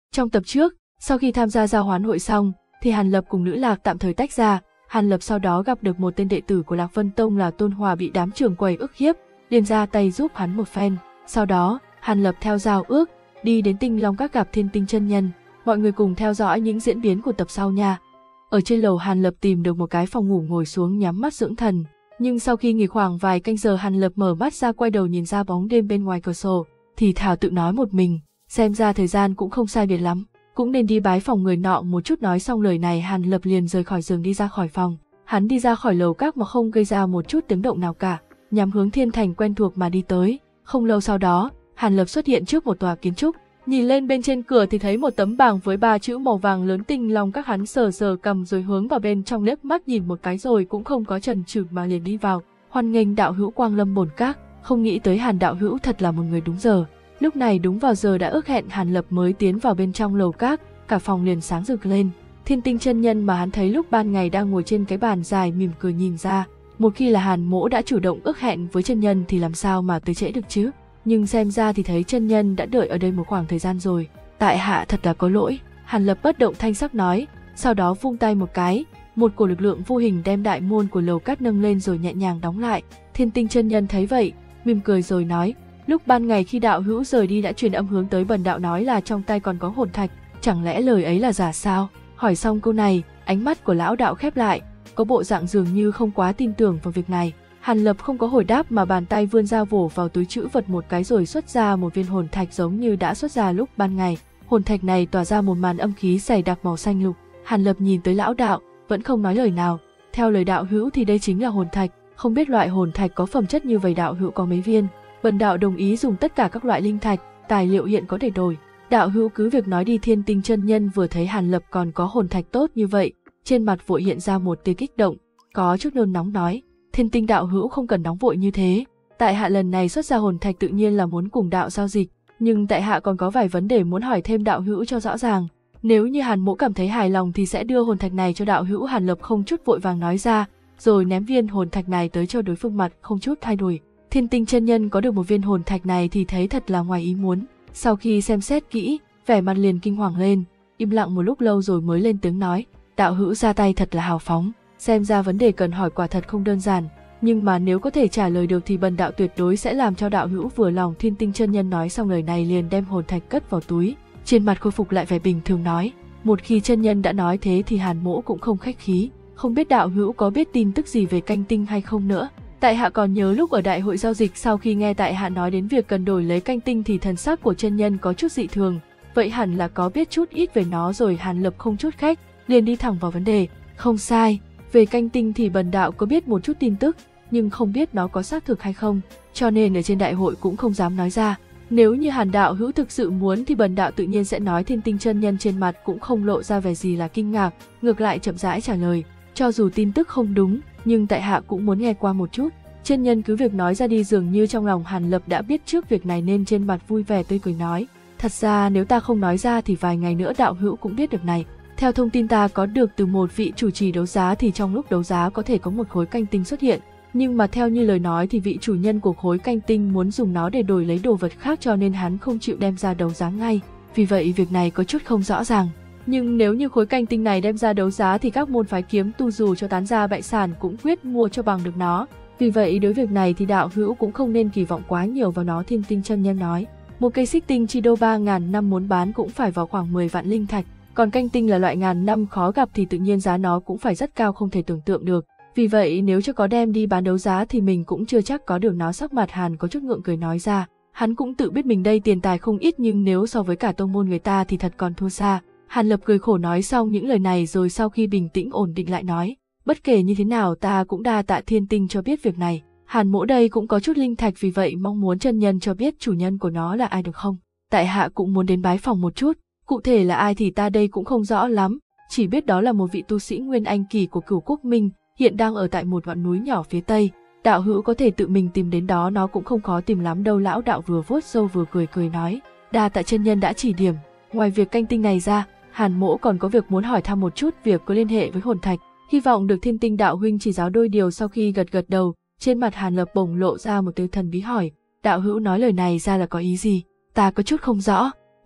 Trong tập trước, sau khi tham gia giao hoán hội xong, thì Hàn Lập cùng Nữ Lạc tạm thời tách ra. Hàn Lập sau đó gặp được một tên đệ tử của Lạc Vân Tông là Tôn Hòa bị đám trưởng quầy ức hiếp, liền ra tay giúp hắn một phen. Sau đó, Hàn Lập theo giao ước, đi đến Tinh Long Các gặp Thiên Tinh chân nhân. Mọi người cùng theo dõi những diễn biến của tập sau nha. Ở trên lầu Hàn Lập tìm được một cái phòng ngủ ngồi xuống nhắm mắt dưỡng thần. Nhưng sau khi nghỉ khoảng vài canh giờ Hàn Lập mở mắt ra quay đầu nhìn ra bóng đêm bên ngoài cửa sổ, thì thào tự nói một mình, xem ra thời gian cũng không sai biệt lắm, cũng nên đi bái phòng người nọ một chút. Nói xong lời này Hàn Lập liền rời khỏi giường đi ra khỏi phòng. Hắn đi ra khỏi lầu các mà không gây ra một chút tiếng động nào cả, nhắm hướng thiên thành quen thuộc mà đi tới. Không lâu sau đó, Hàn Lập xuất hiện trước một tòa kiến trúc, nhìn lên bên trên cửa thì thấy một tấm bảng với 3 chữ màu vàng lớn Tinh Long Các. Hắn sờ sờ cầm rồi hướng vào bên trong liếc mắt nhìn một cái rồi cũng không có chần chừ mà liền đi vào. Hoan nghênh đạo hữu quang lâm bổn các. Không nghĩ tới Hàn đạo hữu thật là một người đúng giờ. Lúc này đúng vào giờ đã ước hẹn, Hàn Lập mới tiến vào bên trong lầu các, cả phòng liền sáng rực lên. Thiên Tinh chân nhân mà hắn thấy lúc ban ngày đang ngồi trên cái bàn dài mỉm cười nhìn ra, một khi là Hàn mỗ đã chủ động ước hẹn với chân nhân thì làm sao mà tới trễ được chứ. Nhưng xem ra thì thấy chân nhân đã đợi ở đây một khoảng thời gian rồi. Tại hạ thật là có lỗi, Hàn Lập bất động thanh sắc nói, sau đó vung tay một cái, một cổ lực lượng vô hình đem đại môn của lầu cát nâng lên rồi nhẹ nhàng đóng lại. Thiên Tinh chân nhân thấy vậy, mỉm cười rồi nói, lúc ban ngày khi đạo hữu rời đi đã truyền âm hướng tới bần đạo nói là trong tay còn có hồn thạch, chẳng lẽ lời ấy là giả sao? Hỏi xong câu này, ánh mắt của lão đạo khép lại, có bộ dạng dường như không quá tin tưởng vào việc này. Hàn Lập không có hồi đáp mà bàn tay vươn ra vỗ vào túi trữ vật một cái rồi xuất ra một viên hồn thạch giống như đã xuất ra lúc ban ngày. Hồn thạch này tỏa ra một màn âm khí dày đặc màu xanh lục. Hàn Lập nhìn tới lão đạo, vẫn không nói lời nào. Theo lời đạo hữu thì đây chính là hồn thạch, không biết loại hồn thạch có phẩm chất như vậy đạo hữu có mấy viên? Bần đạo đồng ý dùng tất cả các loại linh thạch, tài liệu hiện có để đổi. Đạo hữu cứ việc nói đi. Thiên Tinh chân nhân vừa thấy Hàn Lập còn có hồn thạch tốt như vậy, trên mặt vội hiện ra một tia kích động, có chút nôn nóng nói, Thiên Tinh đạo hữu không cần nóng vội như thế, tại hạ lần này xuất ra hồn thạch tự nhiên là muốn cùng đạo giao dịch, nhưng tại hạ còn có vài vấn đề muốn hỏi thêm đạo hữu cho rõ ràng. Nếu như Hàn mỗ cảm thấy hài lòng thì sẽ đưa hồn thạch này cho đạo hữu. Hàn Lập không chút vội vàng nói ra, rồi ném viên hồn thạch này tới cho đối phương, mặt không chút thay đổi. Thiên Tinh chân nhân có được một viên hồn thạch này thì thấy thật là ngoài ý muốn, sau khi xem xét kỹ, vẻ mặt liền kinh hoàng lên, im lặng một lúc lâu rồi mới lên tiếng nói, đạo hữu ra tay thật là hào phóng, xem ra vấn đề cần hỏi quả thật không đơn giản, nhưng mà nếu có thể trả lời được thì bần đạo tuyệt đối sẽ làm cho đạo hữu vừa lòng. Thiên Tinh chân nhân nói xong lời này liền đem hồn thạch cất vào túi, trên mặt khôi phục lại vẻ bình thường nói, một khi chân nhân đã nói thế thì Hàn mỗ cũng không khách khí, không biết đạo hữu có biết tin tức gì về canh tinh hay không nữa. Tại hạ còn nhớ lúc ở đại hội giao dịch sau khi nghe tại hạ nói đến việc cần đổi lấy canh tinh thì thần sắc của chân nhân có chút dị thường, vậy hẳn là có biết chút ít về nó rồi. Hàn Lập không chút khách, liền đi thẳng vào vấn đề, không sai, về canh tinh thì bần đạo có biết một chút tin tức, nhưng không biết nó có xác thực hay không, cho nên ở trên đại hội cũng không dám nói ra. Nếu như Hàn đạo hữu thực sự muốn thì bần đạo tự nhiên sẽ nói. Thiên Tinh chân nhân trên mặt cũng không lộ ra vẻ gì là kinh ngạc, ngược lại chậm rãi trả lời, cho dù tin tức không đúng, nhưng tại hạ cũng muốn nghe qua một chút. Chân nhân cứ việc nói ra đi. Dường như trong lòng Hàn Lập đã biết trước việc này nên trên mặt vui vẻ tươi cười nói, thật ra nếu ta không nói ra thì vài ngày nữa đạo hữu cũng biết được này. Theo thông tin ta có được từ một vị chủ trì đấu giá thì trong lúc đấu giá có thể có một khối canh tinh xuất hiện, nhưng mà theo như lời nói thì vị chủ nhân của khối canh tinh muốn dùng nó để đổi lấy đồ vật khác cho nên hắn không chịu đem ra đấu giá ngay, vì vậy việc này có chút không rõ ràng. Nhưng nếu như khối canh tinh này đem ra đấu giá thì các môn phái kiếm tu dù cho tán gia bại sản cũng quyết mua cho bằng được nó, vì vậy đối việc này thì đạo hữu cũng không nên kỳ vọng quá nhiều vào nó. Thiên Tinh chân nhân nói, một cây xích tinh chi đô 3.000 năm muốn bán cũng phải vào khoảng 10 vạn linh thạch, còn canh tinh là loại ngàn năm khó gặp thì tự nhiên giá nó cũng phải rất cao không thể tưởng tượng được, vì vậy nếu cho có đem đi bán đấu giá thì mình cũng chưa chắc có được nó. Sắc mặt Hàn có chút ngượng cười nói ra, hắn cũng tự biết mình đây tiền tài không ít nhưng nếu so với cả tông môn người ta thì thật còn thua xa. Hàn Lập cười khổ nói xong những lời này rồi sau khi bình tĩnh ổn định lại nói, bất kể như thế nào ta cũng đa tạ Thiên Tinh cho biết việc này. Hàn mỗ đây cũng có chút linh thạch, vì vậy mong muốn chân nhân cho biết chủ nhân của nó là ai được không? Tại hạ cũng muốn đến bái phòng một chút, cụ thể là ai thì ta đây cũng không rõ lắm, chỉ biết đó là một vị tu sĩ Nguyên Anh kỳ của Cửu Quốc Minh, hiện đang ở tại một ngọn núi nhỏ phía tây. Đạo hữu có thể tự mình tìm đến đó, nó cũng không khó tìm lắm đâu. Lão đạo vừa vuốt râu vừa cười nói, đa tạ chân nhân đã chỉ điểm. Ngoài việc canh tinh này ra, Hàn mỗ còn có việc muốn hỏi thăm một chút, việc có liên hệ với hồn thạch, hy vọng được Thiên Tinh đạo huynh chỉ giáo đôi điều. Sau khi gật đầu, trên mặt Hàn Lập bỗng lộ ra một tia thần bí hỏi, đạo hữu nói lời này ra là có ý gì? Ta có chút không rõ.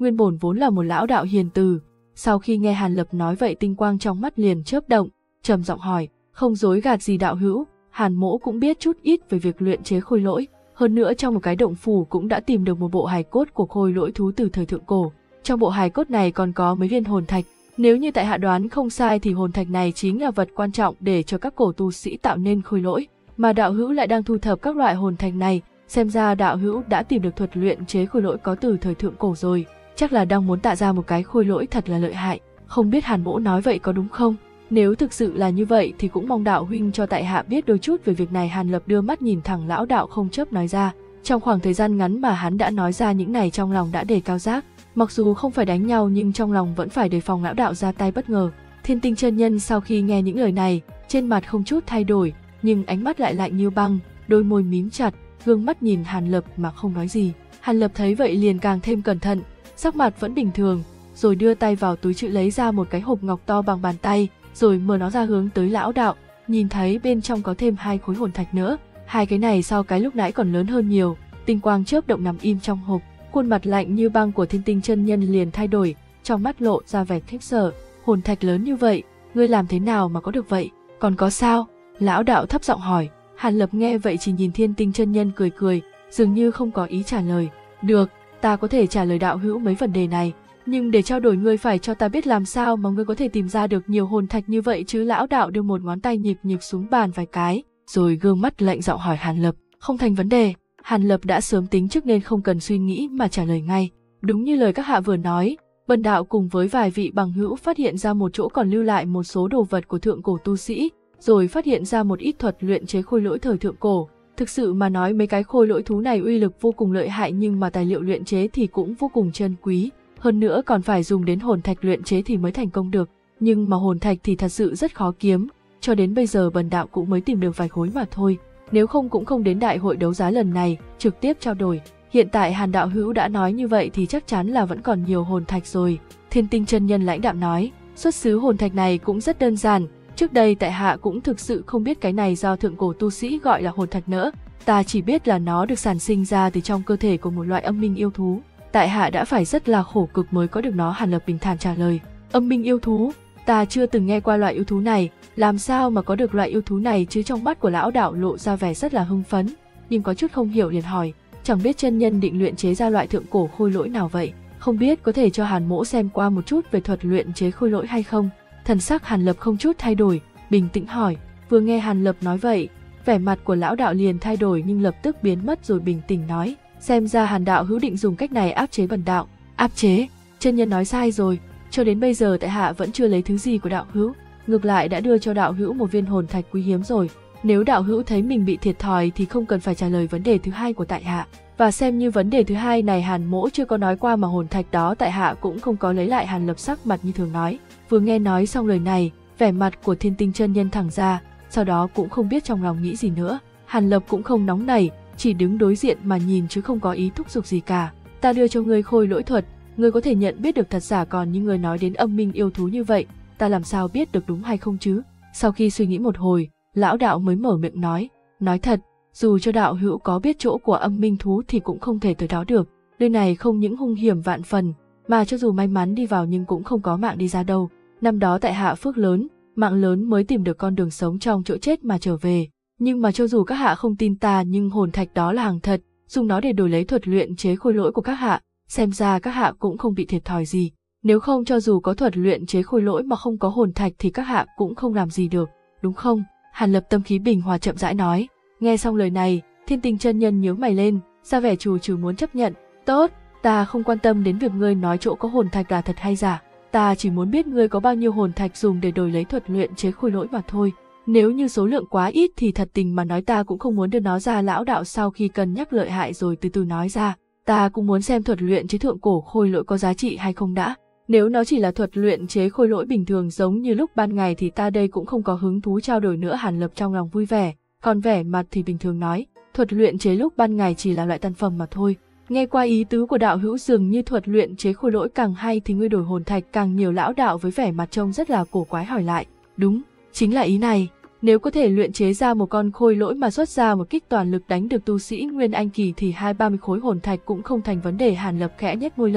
nguyên bổn vốn là một lão đạo hiền từ. Sau khi nghe Hàn Lập nói vậy, tinh quang trong mắt liền chớp động, trầm giọng hỏi, không dối gạt gì đạo hữu, Hàn mỗ cũng biết chút ít về việc luyện chế khôi lỗi. Hơn nữa trong một cái động phủ cũng đã tìm được một bộ hài cốt của khôi lỗi thú từ thời thượng cổ. Trong bộ hài cốt này còn có mấy viên hồn thạch. Nếu như tại hạ đoán không sai thì hồn thạch này chính là vật quan trọng để cho các cổ tu sĩ tạo nên khôi lỗi. Mà đạo hữu lại đang thu thập các loại hồn thạch này, xem ra đạo hữu đã tìm được thuật luyện chế khôi lỗi có từ thời thượng cổ rồi. Chắc là đang muốn tạo ra một cái khôi lỗi thật là lợi hại. Không biết Hàn mỗ nói vậy có đúng không? Nếu thực sự là như vậy thì cũng mong đạo huynh cho tại hạ biết đôi chút về việc này. Hàn Lập đưa mắt nhìn thẳng lão đạo không chớp nói ra. Trong khoảng thời gian ngắn mà hắn đã nói ra những này, trong lòng đã đề cao giác. Mặc dù không phải đánh nhau nhưng trong lòng vẫn phải đề phòng lão đạo ra tay bất ngờ. Thiên Tinh chân nhân sau khi nghe những lời này, trên mặt không chút thay đổi, nhưng ánh mắt lại lạnh như băng, đôi môi mím chặt, gương mắt nhìn Hàn Lập mà không nói gì. Hàn Lập thấy vậy liền càng thêm cẩn thận, sắc mặt vẫn bình thường, rồi đưa tay vào túi trữ lấy ra một cái hộp ngọc to bằng bàn tay, rồi mở nó ra hướng tới lão đạo, nhìn thấy bên trong có thêm 2 khối hồn thạch nữa. 2 cái này so cái lúc nãy còn lớn hơn nhiều. Tinh quang chớp động nằm im trong hộp, khuôn mặt lạnh như băng của Thiên Tinh chân nhân liền thay đổi, trong mắt lộ ra vẻ khiếp sợ. Hồn thạch lớn như vậy, ngươi làm thế nào mà có được vậy? Còn có sao? Lão đạo thấp giọng hỏi. Hàn Lập nghe vậy chỉ nhìn Thiên Tinh chân nhân cười cười, dường như không có ý trả lời. Được, ta có thể trả lời đạo hữu mấy vấn đề này, nhưng để trao đổi ngươi phải cho ta biết làm sao mà ngươi có thể tìm ra được nhiều hồn thạch như vậy chứ. Lão đạo đưa một ngón tay nhịp nhịp xuống bàn vài cái, rồi gương mắt lạnh giọng hỏi Hàn Lập. Không thành vấn đề. Hàn Lập đã sớm tính trước nên không cần suy nghĩ mà trả lời ngay. Đúng như lời các hạ vừa nói, bần đạo cùng với vài vị bằng hữu phát hiện ra một chỗ còn lưu lại một số đồ vật của thượng cổ tu sĩ, rồi phát hiện ra một ít thuật luyện chế khôi lỗi thời thượng cổ. Thực sự mà nói, mấy cái khôi lỗi thú này uy lực vô cùng lợi hại, nhưng mà tài liệu luyện chế thì cũng vô cùng chân quý. Hơn nữa còn phải dùng đến hồn thạch luyện chế thì mới thành công được. Nhưng mà hồn thạch thì thật sự rất khó kiếm, cho đến bây giờ bần đạo cũng mới tìm được vài khối mà thôi. Nếu không cũng không đến đại hội đấu giá lần này, trực tiếp trao đổi. Hiện tại Hàn đạo hữu đã nói như vậy thì chắc chắn là vẫn còn nhiều hồn thạch rồi. Thiên Tinh chân nhân lãnh đạm nói, xuất xứ hồn thạch này cũng rất đơn giản. Trước đây tại hạ cũng thực sự không biết cái này do thượng cổ tu sĩ gọi là hồn thạch nữa. Ta chỉ biết là nó được sản sinh ra từ trong cơ thể của một loại âm minh yêu thú. Tại hạ đã phải rất là khổ cực mới có được nó. Hàn Lập bình thản trả lời. Âm minh yêu thú? Ta chưa từng nghe qua loại yêu thú này, làm sao mà có được loại yêu thú này chứ? Trong mắt của lão đạo lộ ra vẻ rất là hưng phấn, nhưng có chút không hiểu liền hỏi, chẳng biết chân nhân định luyện chế ra loại thượng cổ khôi lỗi nào vậy? Không biết có thể cho Hàn mỗ xem qua một chút về thuật luyện chế khôi lỗi hay không? Thần sắc Hàn Lập không chút thay đổi, bình tĩnh hỏi. Vừa nghe Hàn Lập nói vậy, vẻ mặt của lão đạo liền thay đổi nhưng lập tức biến mất, rồi bình tĩnh nói, xem ra Hàn đạo hữu định dùng cách này áp chế bần đạo. Áp chế? Chân nhân nói sai rồi, cho đến bây giờ tại hạ vẫn chưa lấy thứ gì của đạo hữu, ngược lại đã đưa cho đạo hữu một viên hồn thạch quý hiếm rồi. Nếu đạo hữu thấy mình bị thiệt thòi thì không cần phải trả lời vấn đề thứ hai của tại hạ, và xem như vấn đề thứ hai này Hàn mỗ chưa có nói qua mà hồn thạch đó tại hạ cũng không có lấy lại. Hàn Lập sắc mặt như thường nói. Vừa nghe nói xong lời này, vẻ mặt của Thiên Tinh chân nhân thẳng ra, sau đó cũng không biết trong lòng nghĩ gì nữa. Hàn Lập cũng không nóng nảy, chỉ đứng đối diện mà nhìn chứ không có ý thúc giục gì cả. Ta đưa cho ngươi khôi lỗi thuật, ngươi có thể nhận biết được thật giả, còn như ngươi nói đến âm minh yêu thú như vậy, ta làm sao biết được đúng hay không chứ? Sau khi suy nghĩ một hồi, lão đạo mới mở miệng nói thật, dù cho đạo hữu có biết chỗ của âm minh thú thì cũng không thể tới đó được. Nơi này không những hung hiểm vạn phần, mà cho dù may mắn đi vào nhưng cũng không có mạng đi ra đâu. Năm đó tại hạ phước lớn, mạng lớn mới tìm được con đường sống trong chỗ chết mà trở về. Nhưng mà cho dù các hạ không tin ta, nhưng hồn thạch đó là hàng thật, dùng nó để đổi lấy thuật luyện chế khôi lỗi của các hạ, xem ra các hạ cũng không bị thiệt thòi gì. Nếu không cho dù có thuật luyện chế khôi lỗi mà không có hồn thạch thì các hạ cũng không làm gì được, đúng không? Hàn Lập tâm khí bình hòa chậm rãi nói. Nghe xong lời này, Thiên Tinh chân nhân nhướng mày lên, ra vẻ trù trừ muốn chấp nhận. Tốt, ta không quan tâm đến việc ngươi nói chỗ có hồn thạch là thật hay giả, ta chỉ muốn biết ngươi có bao nhiêu hồn thạch dùng để đổi lấy thuật luyện chế khôi lỗi mà thôi. Nếu như số lượng quá ít thì thật tình mà nói ta cũng không muốn đưa nó ra. Lão đạo sau khi cân nhắc lợi hại rồi từ từ nói ra, ta cũng muốn xem thuật luyện chế thượng cổ khôi lỗi có giá trị hay không đã. Nếu nó chỉ là thuật luyện chế khôi lỗi bình thường giống như lúc ban ngày thì ta đây cũng không có hứng thú trao đổi nữa. Hàn Lập trong lòng vui vẻ, còn vẻ mặt thì bình thường nói, thuật luyện chế lúc ban ngày chỉ là loại tân phẩm mà thôi. Nghe qua ý tứ của đạo hữu dường như thuật luyện chế khôi lỗi càng hay thì ngươi đổi hồn thạch càng nhiều. Lão đạo với vẻ mặt trông rất là cổ quái hỏi lại. Đúng, chính là ý này. Nếu có thể luyện chế ra một con khôi lỗi mà xuất ra một kích toàn lực đánh được tu sĩ Nguyên Anh kỳ thì 20-30 khối hồn thạch cũng không thành vấn đề. Hàn Lập khẽ nhếch môi lên,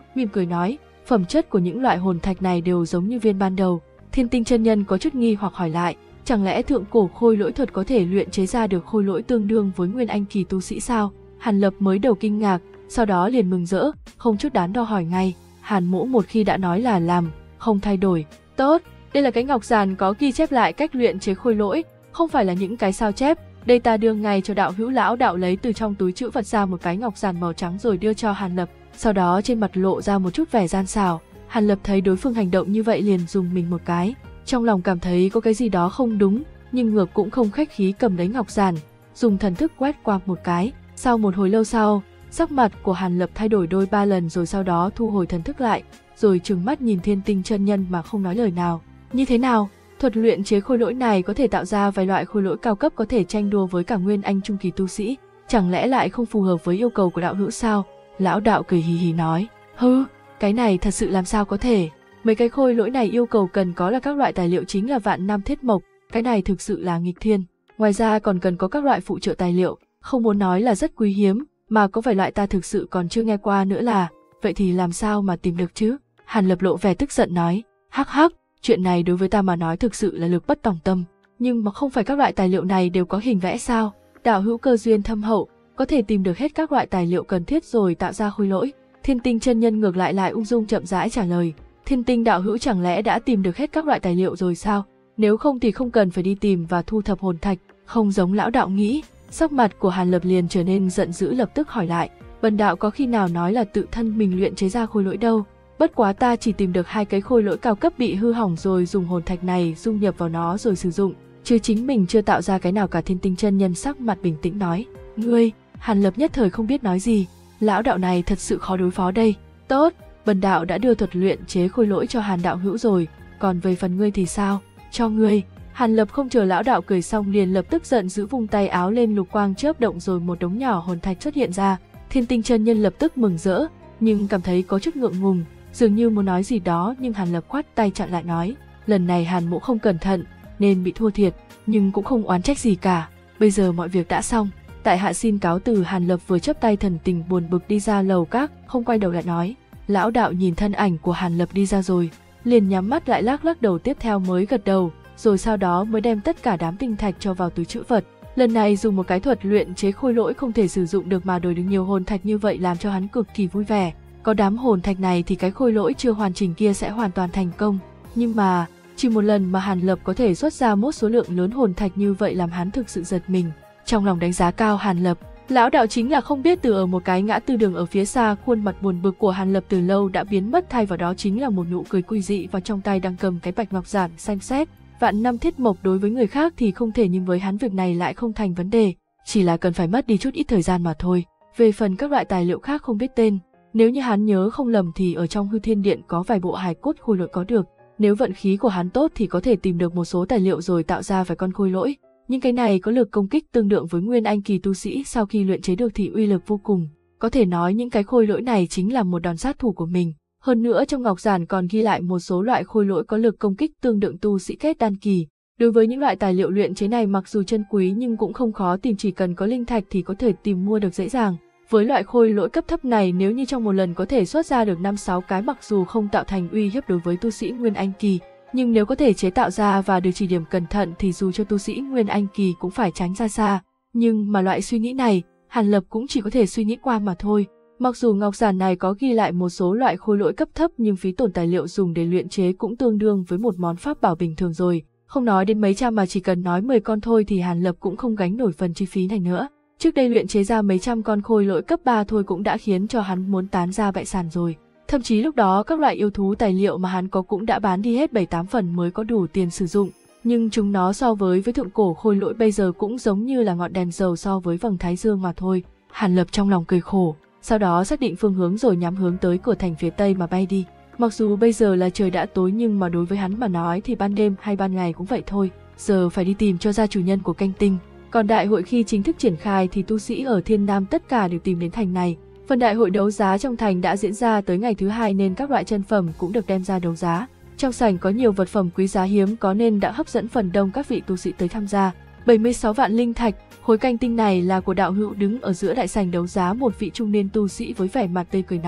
mỉm cười nói, phẩm chất của những loại hồn thạch này đều giống như viên ban đầu. Thiên Tinh chân nhân có chút nghi hoặc hỏi lại, chẳng lẽ thượng cổ khôi lỗi thuật có thể luyện chế ra được khôi lỗi tương đương với nguyên anh kỳ tu sĩ sao? Hàn Lập mới đầu kinh ngạc, sau đó liền mừng rỡ, không chút đắn đo hỏi ngay, Hàn mỗ một khi đã nói là làm, không thay đổi. Tốt, đây là cái ngọc giản có ghi chép lại cách luyện chế khôi lỗi, không phải là những cái sao chép. Đây ta đưa ngay cho đạo hữu. Lão đạo lấy từ trong túi trữ vật ra một cái ngọc giản màu trắng rồi đưa cho Hàn Lập, sau đó trên mặt lộ ra một chút vẻ gian xảo. Hàn Lập thấy đối phương hành động như vậy liền dùng mình một cái, trong lòng cảm thấy có cái gì đó không đúng, nhưng ngược cũng không khách khí cầm lấy ngọc giản, dùng thần thức quét qua một cái. Sau một hồi lâu sau, sắc mặt của Hàn Lập thay đổi đôi ba lần rồi sau đó thu hồi thần thức lại, rồi trừng mắt nhìn Thiên Tinh chân nhân mà không nói lời nào. Như thế nào? Thuật luyện chế khôi lỗi này có thể tạo ra vài loại khôi lỗi cao cấp có thể tranh đua với cả nguyên anh trung kỳ tu sĩ, chẳng lẽ lại không phù hợp với yêu cầu của đạo hữu sao? Lão đạo cười hì hì nói, hừ, cái này thật sự làm sao có thể? Mấy cái khôi lỗi này yêu cầu cần có là các loại tài liệu chính là vạn năm thiết mộc, cái này thực sự là nghịch thiên. Ngoài ra còn cần có các loại phụ trợ tài liệu, không muốn nói là rất quý hiếm, mà có vài loại ta thực sự còn chưa nghe qua nữa là, vậy thì làm sao mà tìm được chứ? Hàn Lập lộ vẻ tức giận nói, hắc hắc, chuyện này đối với ta mà nói thực sự là lực bất tòng tâm, nhưng mà không phải các loại tài liệu này đều có hình vẽ sao? Đạo hữu cơ duyên thâm hậu, có thể tìm được hết các loại tài liệu cần thiết rồi tạo ra khôi lỗi. Thiên Tinh chân nhân ngược lại ung dung chậm rãi trả lời, Thiên Tinh đạo hữu chẳng lẽ đã tìm được hết các loại tài liệu rồi sao? Nếu không thì không cần phải đi tìm và thu thập hồn thạch, không giống lão đạo nghĩ. Sắc mặt của Hàn Lập liền trở nên giận dữ, lập tức hỏi lại, bần đạo có khi nào nói là tự thân mình luyện chế ra khôi lỗi đâu, bất quá ta chỉ tìm được 2 cái khôi lỗi cao cấp bị hư hỏng rồi dùng hồn thạch này dung nhập vào nó rồi sử dụng, chứ chính mình chưa tạo ra cái nào cả. Thiên Tinh chân nhân sắc mặt bình tĩnh nói, ngươi. Hàn Lập nhất thời không biết nói gì, lão đạo này thật sự khó đối phó đây. Tốt, bần đạo đã đưa thuật luyện chế khôi lỗi cho Hàn đạo hữu rồi, còn về phần ngươi thì sao? Cho ngươi. Hàn Lập không chờ lão đạo cười xong liền lập tức giận dữ vung tay áo lên, lục quang chớp động rồi một đống nhỏ hồn thạch xuất hiện ra. Thiên Tinh chân nhân lập tức mừng rỡ, nhưng cảm thấy có chút ngượng ngùng, dường như muốn nói gì đó nhưng Hàn Lập khoát tay chặn lại nói, lần này Hàn mỗ không cẩn thận nên bị thua thiệt, nhưng cũng không oán trách gì cả, bây giờ mọi việc đã xong, tại hạ xin cáo từ. Hàn Lập vừa chắp tay thần tình buồn bực đi ra lầu các, không quay đầu lại nói. Lão đạo nhìn thân ảnh của Hàn Lập đi ra rồi, liền nhắm mắt lại lắc lắc đầu, tiếp theo mới gật đầu, rồi sau đó mới đem tất cả đám tinh thạch cho vào túi trữ vật. Lần này dùng một cái thuật luyện chế khôi lỗi không thể sử dụng được mà đổi được nhiều hồn thạch như vậy làm cho hắn cực kỳ vui vẻ. Có đám hồn thạch này thì cái khôi lỗi chưa hoàn chỉnh kia sẽ hoàn toàn thành công. Nhưng mà, chỉ một lần mà Hàn Lập có thể xuất ra một số lượng lớn hồn thạch như vậy làm hắn thực sự giật mình. Trong lòng đánh giá cao Hàn Lập, lão đạo chính là không biết từ ở một cái ngã tư đường ở phía xa, khuôn mặt buồn bực của Hàn Lập từ lâu đã biến mất, thay vào đó chính là một nụ cười quỷ dị và trong tay đang cầm cái bạch ngọc giản xanh sét. Vạn năm thiết mộc đối với người khác thì không thể, nhưng với hắn việc này lại không thành vấn đề, chỉ là cần phải mất đi chút ít thời gian mà thôi. Về phần các loại tài liệu khác không biết tên, nếu như hắn nhớ không lầm thì ở trong Hư Thiên Điện có vài bộ hài cốt khôi lỗi có được. Nếu vận khí của hắn tốt thì có thể tìm được một số tài liệu rồi tạo ra vài con khôi lỗi. Nhưng cái này có lực công kích tương đương với nguyên anh kỳ tu sĩ, sau khi luyện chế được thì uy lực vô cùng. Có thể nói những cái khôi lỗi này chính là một đòn sát thủ của mình. Hơn nữa trong ngọc giản còn ghi lại một số loại khôi lỗi có lực công kích tương đương tu sĩ kết đan kỳ. Đối với những loại tài liệu luyện chế này mặc dù chân quý nhưng cũng không khó tìm, chỉ cần có linh thạch thì có thể tìm mua được dễ dàng. Với loại khôi lỗi cấp thấp này, nếu như trong một lần có thể xuất ra được 5-6 cái, mặc dù không tạo thành uy hiếp đối với tu sĩ nguyên anh kỳ, nhưng nếu có thể chế tạo ra và được chỉ điểm cẩn thận thì dù cho tu sĩ nguyên anh kỳ cũng phải tránh ra xa. Nhưng mà loại suy nghĩ này, Hàn Lập cũng chỉ có thể suy nghĩ qua mà thôi. Mặc dù ngọc giản này có ghi lại một số loại khôi lỗi cấp thấp nhưng phí tổn tài liệu dùng để luyện chế cũng tương đương với một món pháp bảo bình thường rồi. Không nói đến mấy trăm mà chỉ cần nói 10 con thôi thì Hàn Lập cũng không gánh nổi phần chi phí này nữa. Trước đây luyện chế ra mấy trăm con khôi lỗi cấp 3 thôi cũng đã khiến cho hắn muốn tán ra bại sản rồi. Thậm chí lúc đó các loại yêu thú tài liệu mà hắn có cũng đã bán đi hết 7-8 phần mới có đủ tiền sử dụng. Nhưng chúng nó so với thượng cổ khôi lỗi bây giờ cũng giống như là ngọn đèn dầu so với vầng thái dương mà thôi. Hàn Lập trong lòng cười khổ, sau đó xác định phương hướng rồi nhắm hướng tới cửa thành phía tây mà bay đi. Mặc dù bây giờ là trời đã tối nhưng mà đối với hắn mà nói thì ban đêm hay ban ngày cũng vậy thôi. Giờ phải đi tìm cho ra chủ nhân của canh tinh. Còn đại hội khi chính thức triển khai thì tu sĩ ở Thiên Nam tất cả đều tìm đến thành này. Phần đại hội đấu giá trong thành đã diễn ra tới ngày thứ 2 nên các loại chân phẩm cũng được đem ra đấu giá. Trong sảnh có nhiều vật phẩm quý giá hiếm có nên đã hấp dẫn phần đông các vị tu sĩ tới tham gia. 76 vạn linh thạch, khối canh tinh này là của đạo hữu. Đứng ở giữa đại sảnh đấu giá một vị trung niên tu sĩ với vẻ mặt tươi cười nói.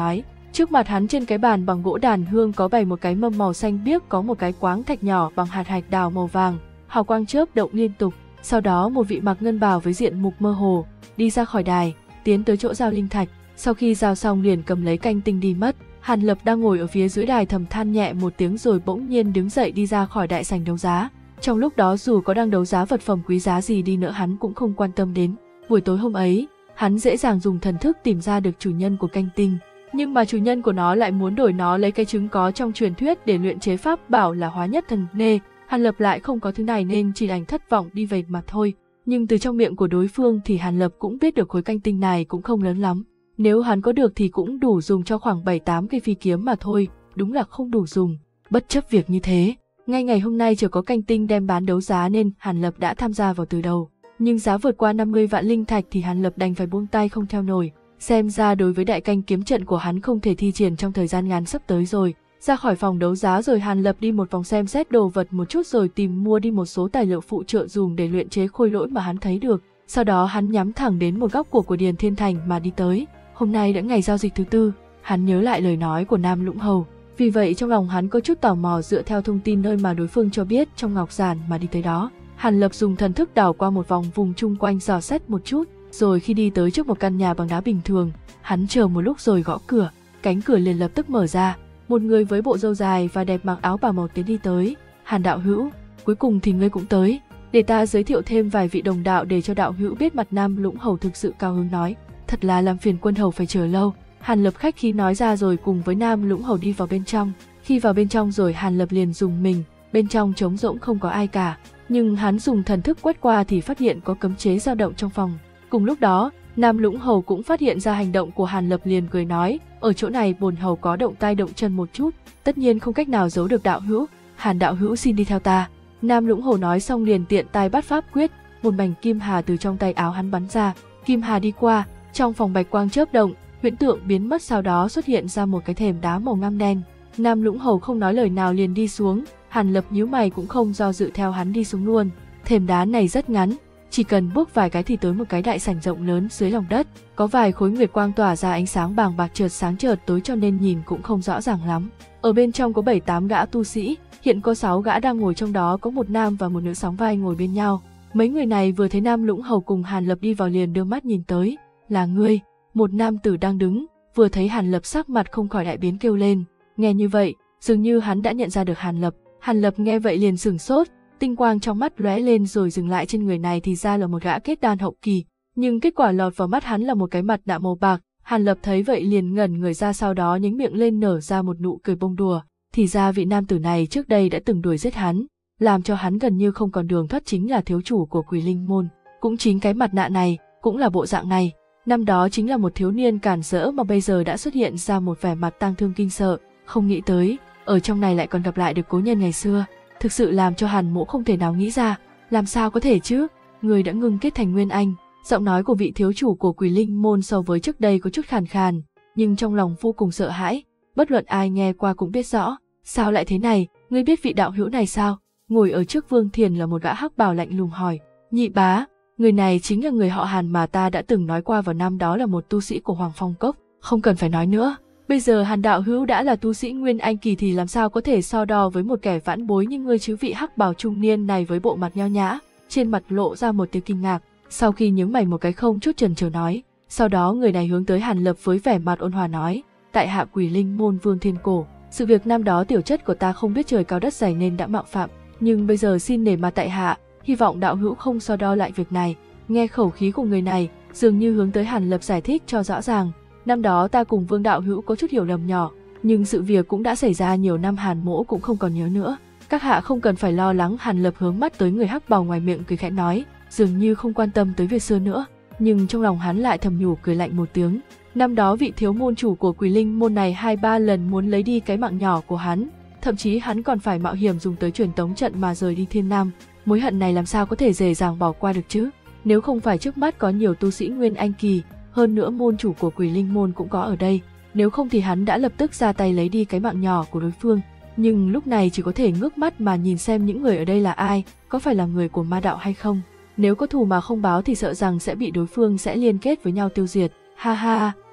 Trước mặt hắn trên cái bàn bằng gỗ đàn hương có bày một cái mâm màu xanh biếc, có một cái quáng thạch nhỏ bằng hạt hạch đào màu vàng, hào quang chớp động liên tục. Sau đó một vị mặc ngân bào với diện mục mơ hồ đi ra khỏi đài, tiến tới chỗ giao linh thạch. Sau khi giao xong liền cầm lấy canh tinh đi mất. Hàn Lập đang ngồi ở phía dưới đài thầm than nhẹ một tiếng rồi bỗng nhiên đứng dậy đi ra khỏi đại sảnh đấu giá. Trong lúc đó dù có đang đấu giá vật phẩm quý giá gì đi nữa hắn cũng không quan tâm đến. Buổi tối hôm ấy, hắn dễ dàng dùng thần thức tìm ra được chủ nhân của canh tinh. Nhưng mà chủ nhân của nó lại muốn đổi nó lấy cái trứng có trong truyền thuyết để luyện chế pháp bảo là hóa nhất thần nê. Hàn Lập lại không có thứ này nên chỉ đành thất vọng đi về mà thôi. Nhưng từ trong miệng của đối phương thì Hàn Lập cũng biết được khối canh tinh này cũng không lớn lắm. Nếu hắn có được thì cũng đủ dùng cho khoảng 7-8 cây phi kiếm mà thôi, đúng là không đủ dùng. Bất chấp việc như thế, ngay ngày hôm nay chưa có canh tinh đem bán đấu giá nên Hàn Lập đã tham gia vào từ đầu. Nhưng giá vượt qua 50 vạn linh thạch thì Hàn Lập đành phải buông tay không theo nổi. Xem ra đối với đại canh kiếm trận của hắn không thể thi triển trong thời gian ngắn sắp tới rồi. Ra khỏi phòng đấu giá rồi Hàn Lập đi một vòng xem xét đồ vật một chút rồi tìm mua đi một số tài liệu phụ trợ dùng để luyện chế khôi lỗi mà hắn thấy được. Sau đó hắn nhắm thẳng đến một góc của Điền Thiên Thành mà đi tới. Hôm nay đã ngày giao dịch thứ tư, hắn nhớ lại lời nói của Nam Lũng Hầu. Vì vậy trong lòng hắn có chút tò mò dựa theo thông tin nơi mà đối phương cho biết trong ngọc giản mà đi tới đó. Hàn Lập dùng thần thức đảo qua một vòng vùng chung quanh dò xét một chút, rồi khi đi tới trước một căn nhà bằng đá bình thường, hắn chờ một lúc rồi gõ cửa, cánh cửa liền lập tức mở ra. Một người với bộ râu dài và đẹp mặc áo bào màu tím đi tới. Hàn đạo hữu, cuối cùng thì ngươi cũng tới. Để ta giới thiệu thêm vài vị đồng đạo để cho đạo hữu biết. Mặt Nam Lũng Hầu thực sự cao hứng nói. Thật là làm phiền quân hầu phải chờ lâu. Hàn Lập khách khí nói ra rồi cùng với Nam Lũng Hầu đi vào bên trong. Khi vào bên trong rồi Hàn Lập liền dùng mình, bên trong trống rỗng không có ai cả. Nhưng hắn dùng thần thức quét qua thì phát hiện có cấm chế dao động trong phòng. Cùng lúc đó, Nam Lũng Hầu cũng phát hiện ra hành động của Hàn Lập liền cười nói, ở chỗ này bổn hầu có động tay động chân một chút, tất nhiên không cách nào giấu được đạo hữu. Hàn đạo hữu xin đi theo ta. Nam Lũng Hầu nói xong liền tiện tay bắt pháp quyết, một mảnh kim hà từ trong tay áo hắn bắn ra, kim hà đi qua, trong phòng bạch quang chớp động, huyễn tượng biến mất, sau đó xuất hiện ra một cái thềm đá màu ngăm đen. Nam Lũng Hầu không nói lời nào liền đi xuống, Hàn Lập nhíu mày cũng không do dự theo hắn đi xuống luôn. Thềm đá này rất ngắn, chỉ cần bước vài cái thì tới một cái đại sảnh rộng lớn dưới lòng đất, có vài khối nguyệt quang tỏa ra ánh sáng bàng bạc chợt sáng chợt tối cho nên nhìn cũng không rõ ràng lắm. Ở bên trong có 7-8 gã tu sĩ, hiện có 6 gã đang ngồi, trong đó có một nam và một nữ sóng vai ngồi bên nhau. Mấy người này vừa thấy Nam Lũng Hầu cùng Hàn Lập đi vào liền đưa mắt nhìn tới. Là ngươi? Một nam tử đang đứng, vừa thấy Hàn Lập sắc mặt không khỏi đại biến kêu lên. Nghe như vậy, dường như hắn đã nhận ra được Hàn Lập. Hàn Lập nghe vậy liền sửng sốt, tinh quang trong mắt lóe lên rồi dừng lại trên người này thì ra là một gã kết đan hậu kỳ. Nhưng kết quả lọt vào mắt hắn là một cái mặt nạ màu bạc. Hàn Lập thấy vậy liền ngẩn người ra, sau đó nhếch miệng lên nở ra một nụ cười bông đùa. Thì ra vị nam tử này trước đây đã từng đuổi giết hắn, làm cho hắn gần như không còn đường thoát, chính là thiếu chủ của Quỷ Linh môn. Cũng chính cái mặt nạ này, cũng là bộ dạng này. Năm đó chính là một thiếu niên cản rỡ mà bây giờ đã xuất hiện ra một vẻ mặt tang thương kinh sợ. Không nghĩ tới, ở trong này lại còn gặp lại được cố nhân ngày xưa. Thực sự làm cho Hàn Mỗ không thể nào nghĩ ra, làm sao có thể chứ? Người đã ngưng kết thành Nguyên Anh. Giọng nói của vị thiếu chủ của Quỷ Linh môn so với trước đây có chút khàn khàn, nhưng trong lòng vô cùng sợ hãi. Bất luận ai nghe qua cũng biết rõ. Sao lại thế này? Ngươi biết vị đạo hữu này sao? Ngồi ở trước Vương Thiền là một gã hắc bào lạnh lùng hỏi. Nhị bá, người này chính là người họ Hàn mà ta đã từng nói qua vào năm đó, là một tu sĩ của Hoàng Phong Cốc. Không cần phải nói nữa. Bây giờ Hàn đạo hữu đã là tu sĩ Nguyên Anh kỳ thì làm sao có thể so đo với một kẻ vãn bối như ngươi chứ? Vị hắc bào trung niên này với bộ mặt nho nhã, trên mặt lộ ra một tia kinh ngạc, sau khi nhướng mày một cái không chút chần chờ nói. Sau đó người này hướng tới Hàn Lập với vẻ mặt ôn hòa nói, tại hạ Quỷ Linh môn Vương Thiên Cổ, sự việc năm đó tiểu chất của ta không biết trời cao đất dày nên đã mạo phạm, nhưng bây giờ xin nể mặt tại hạ, hy vọng đạo hữu không so đo lại việc này. Nghe khẩu khí của người này, dường như hướng tới Hàn Lập giải thích cho rõ ràng. Năm đó ta cùng Vương đạo hữu có chút hiểu lầm nhỏ, nhưng sự việc cũng đã xảy ra nhiều năm, Hàn Mỗ cũng không còn nhớ nữa. Các hạ không cần phải lo lắng. Hàn Lập hướng mắt tới người hắc bào ngoài miệng cười khẽ nói, dường như không quan tâm tới việc xưa nữa, nhưng trong lòng hắn lại thầm nhủ cười lạnh một tiếng. Năm đó vị thiếu môn chủ của Quỷ Linh môn này 2-3 lần muốn lấy đi cái mạng nhỏ của hắn, thậm chí hắn còn phải mạo hiểm dùng tới truyền tống trận mà rời đi Thiên Nam. Mối hận này làm sao có thể dễ dàng bỏ qua được chứ? Nếu không phải trước mắt có nhiều tu sĩ Nguyên Anh kỳ, hơn nữa môn chủ của Quỷ Linh môn cũng có ở đây, nếu không thì hắn đã lập tức ra tay lấy đi cái mạng nhỏ của đối phương. Nhưng lúc này chỉ có thể ngước mắt mà nhìn xem những người ở đây là ai, có phải là người của ma đạo hay không. Nếu có thù mà không báo thì sợ rằng sẽ bị đối phương sẽ liên kết với nhau tiêu diệt. Ha ha,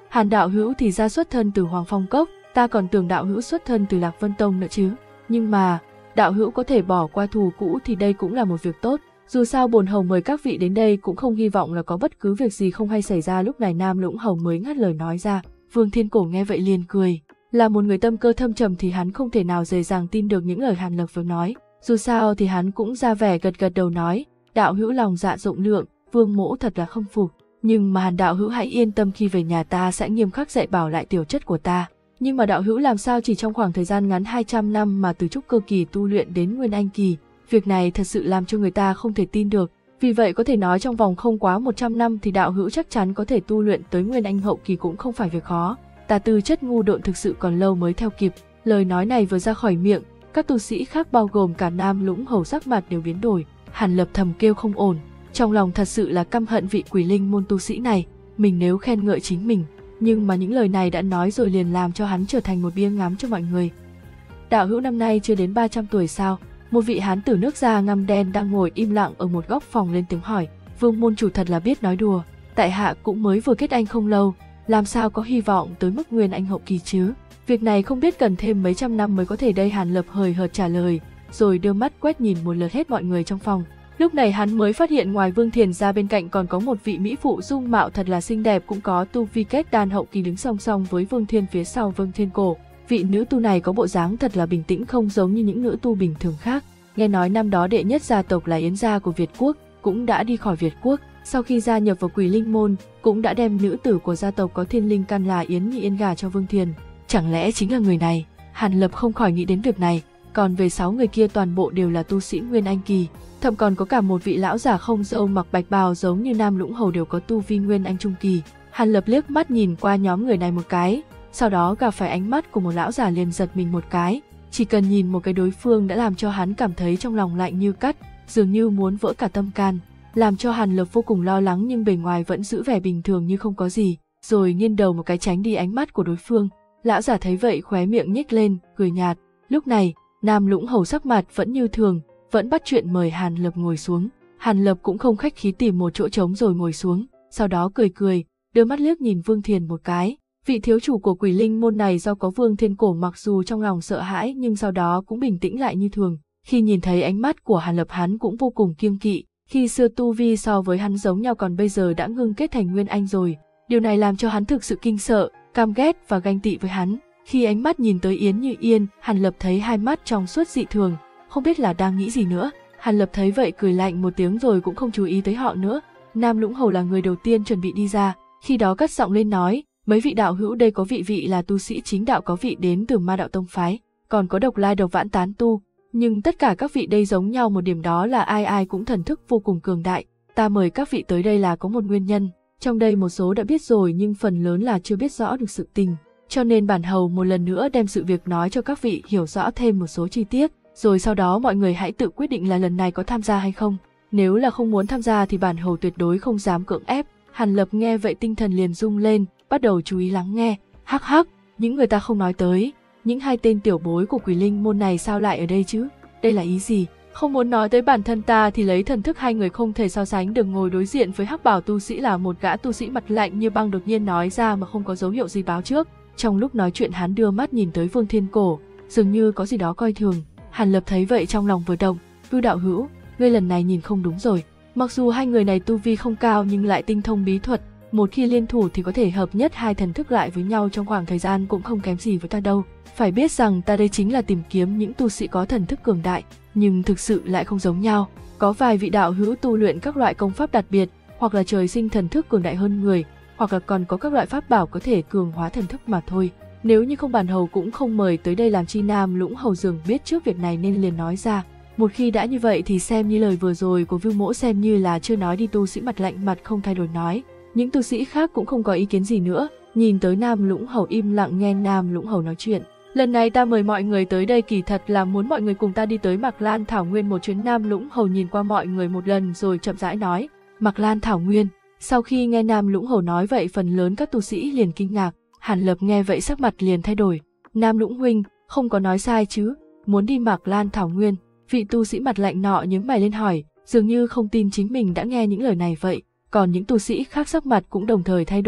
Hàn đạo hữu thì ra xuất thân từ Hoàng Phong Cốc, ta còn tưởng đạo hữu xuất thân từ Lạc Vân Tông nữa chứ. Nhưng mà, đạo hữu có thể bỏ qua thù cũ thì đây cũng là một việc tốt. Dù sao bổn hầu mời các vị đến đây cũng không hy vọng là có bất cứ việc gì không hay xảy ra. Lúc này Nam Lũng Hầu mới ngắt lời nói ra. Vương Thiên Cổ nghe vậy liền cười. Là một người tâm cơ thâm trầm thì hắn không thể nào dễ dàng tin được những lời Hàn Lập vừa nói. Dù sao thì hắn cũng ra vẻ gật đầu nói, đạo hữu lòng dạ rộng lượng, Vương mỗ thật là khâm phục. Nhưng mà Hàn đạo hữu hãy yên tâm, khi về nhà ta sẽ nghiêm khắc dạy bảo lại tiểu chất của ta. Nhưng mà đạo hữu làm sao chỉ trong khoảng thời gian ngắn 200 năm mà từ trúc cơ kỳ tu luyện đến nguyên anh kỳ, việc này thật sự làm cho người ta không thể tin được. Vì vậy có thể nói trong vòng không quá 100 năm thì đạo hữu chắc chắn có thể tu luyện tới nguyên anh hậu kỳ cũng không phải việc khó. Ta tư chất ngu độn thực sự còn lâu mới theo kịp. Lời nói này vừa ra khỏi miệng, các tu sĩ khác bao gồm cả Nam Lũng Hầu sắc mặt đều biến đổi. Hàn Lập thầm kêu không ổn, trong lòng thật sự là căm hận vị Quỷ Linh môn tu sĩ này. Mình nếu khen ngợi chính mình, nhưng mà những lời này đã nói rồi liền làm cho hắn trở thành một bia ngắm cho mọi người. Đạo hữu năm nay chưa đến 300 tuổi sao? Một vị hán tử nước da ngăm đen đang ngồi im lặng ở một góc phòng lên tiếng hỏi. Vương môn chủ thật là biết nói đùa, tại hạ cũng mới vừa kết anh không lâu, làm sao có hy vọng tới mức nguyên anh hậu kỳ chứ? Việc này không biết cần thêm mấy trăm năm mới có thể đây. Hàn Lập hời hợt trả lời, rồi đưa mắt quét nhìn một lượt hết mọi người trong phòng. Lúc này hắn mới phát hiện ngoài Vương Thiền ra bên cạnh còn có một vị mỹ phụ dung mạo thật là xinh đẹp, cũng có tu vi kết đan hậu kỳ đứng song song với Vương Thiên phía sau Vương Thiên Cổ. Vị nữ tu này có bộ dáng thật là bình tĩnh, không giống như những nữ tu bình thường khác. Nghe nói năm đó đệ nhất gia tộc là Yến gia của Việt Quốc cũng đã đi khỏi Việt Quốc, sau khi gia nhập vào Quỷ Linh môn cũng đã đem nữ tử của gia tộc có thiên linh căn là Yến Nhị Yên gả cho Vương Thiền. Chẳng lẽ chính là người này? Hàn Lập không khỏi nghĩ đến việc này. Còn về 6 người kia toàn bộ đều là tu sĩ nguyên anh kỳ, thậm còn có cả một vị lão giả không râu mặc bạch bào giống như Nam Lũng Hầu đều có tu vi nguyên anh trung kỳ. Hàn Lập liếc mắt nhìn qua nhóm người này một cái, sau đó gặp phải ánh mắt của một lão giả liền giật mình một cái. Chỉ cần nhìn một cái đối phương đã làm cho hắn cảm thấy trong lòng lạnh như cắt, dường như muốn vỡ cả tâm can, làm cho Hàn Lập vô cùng lo lắng, nhưng bề ngoài vẫn giữ vẻ bình thường như không có gì, rồi nghiêng đầu một cái tránh đi ánh mắt của đối phương. Lão giả thấy vậy khóe miệng nhếch lên, cười nhạt. Lúc này, Nam Lũng Hầu sắc mặt vẫn như thường, vẫn bắt chuyện mời Hàn Lập ngồi xuống. Hàn Lập cũng không khách khí tìm một chỗ trống rồi ngồi xuống, sau đó cười, đưa mắt liếc nhìn Vương Thiền một cái. Vị thiếu chủ của Quỷ Linh môn này do có Vương Thiên Cổ mặc dù trong lòng sợ hãi nhưng sau đó cũng bình tĩnh lại như thường. Khi nhìn thấy ánh mắt của Hàn Lập hắn cũng vô cùng kiêng kỵ, khi xưa tu vi so với hắn giống nhau còn bây giờ đã ngưng kết thành nguyên anh rồi. Điều này làm cho hắn thực sự kinh sợ, căm ghét và ganh tị với hắn. Khi ánh mắt nhìn tới Yến Như Yên, Hàn Lập thấy hai mắt trong suốt dị thường, không biết là đang nghĩ gì nữa. Hàn Lập thấy vậy cười lạnh một tiếng rồi cũng không chú ý tới họ nữa. Nam Lũng Hầu là người đầu tiên chuẩn bị đi ra, khi đó cất giọng lên nói, mấy vị đạo hữu đây có vị là tu sĩ chính đạo, có vị đến từ Ma Đạo Tông phái, còn có Độc Lai Độc Vãn tán tu, nhưng tất cả các vị đây giống nhau một điểm, đó là ai cũng thần thức vô cùng cường đại. Ta mời các vị tới đây là có một nguyên nhân, trong đây một số đã biết rồi nhưng phần lớn là chưa biết rõ được sự tình, cho nên bản hầu một lần nữa đem sự việc nói cho các vị hiểu rõ thêm một số chi tiết, rồi sau đó mọi người hãy tự quyết định là lần này có tham gia hay không. Nếu là không muốn tham gia thì bản hầu tuyệt đối không dám cưỡng ép. Hàn Lập nghe vậy tinh thần liền rung lên, bắt đầu chú ý lắng nghe. Hắc hắc, những người ta không nói tới, những hai tên tiểu bối của Quỷ Linh môn này sao lại ở đây chứ? Đây là ý gì? Không muốn nói tới bản thân ta thì lấy thần thức hai người không thể so sánh được. Ngồi đối diện với hắc bảo tu sĩ là một gã tu sĩ mặt lạnh như băng đột nhiên nói ra mà không có dấu hiệu gì báo trước. Trong lúc nói chuyện hắn đưa mắt nhìn tới Vương Thiên Cổ, dường như có gì đó coi thường. Hàn Lập thấy vậy trong lòng vừa động, Vưu đạo hữu, ngươi lần này nhìn không đúng rồi. Mặc dù hai người này tu vi không cao nhưng lại tinh thông bí thuật, một khi liên thủ thì có thể hợp nhất hai thần thức lại với nhau trong khoảng thời gian cũng không kém gì với ta đâu. Phải biết rằng ta đây chính là tìm kiếm những tu sĩ có thần thức cường đại, nhưng thực sự lại không giống nhau. Có vài vị đạo hữu tu luyện các loại công pháp đặc biệt, hoặc là trời sinh thần thức cường đại hơn người, hoặc là còn có các loại pháp bảo có thể cường hóa thần thức mà thôi. Nếu như không bản hầu cũng không mời tới đây làm chi. Nam Lũng Hầu dường biết trước việc này nên liền nói ra. Một khi đã như vậy thì xem như lời vừa rồi của Vưu mỗ xem như là chưa nói đi. Tu sĩ mặt lạnh mặt không thay đổi nói. Những tu sĩ khác cũng không có ý kiến gì nữa, nhìn tới Nam Lũng Hầu im lặng nghe Nam Lũng Hầu nói chuyện. Lần này ta mời mọi người tới đây kỳ thật là muốn mọi người cùng ta đi tới Mạc Lan Thảo Nguyên một chuyến. Nam Lũng Hầu nhìn qua mọi người một lần rồi chậm rãi nói. Mạc Lan Thảo Nguyên. Sau khi nghe Nam Lũng Hầu nói vậy phần lớn các tu sĩ liền kinh ngạc. Hàn Lập nghe vậy sắc mặt liền thay đổi. Nam Lũng huynh, không có nói sai chứ, muốn đi Mạc Lan Thảo Nguyên. Vị tu sĩ mặt lạnh nọ nhướng mày lên hỏi, dường như không tin chính mình đã nghe những lời này vậy. Còn những tu sĩ khác sắc mặt cũng đồng thời thay đổi.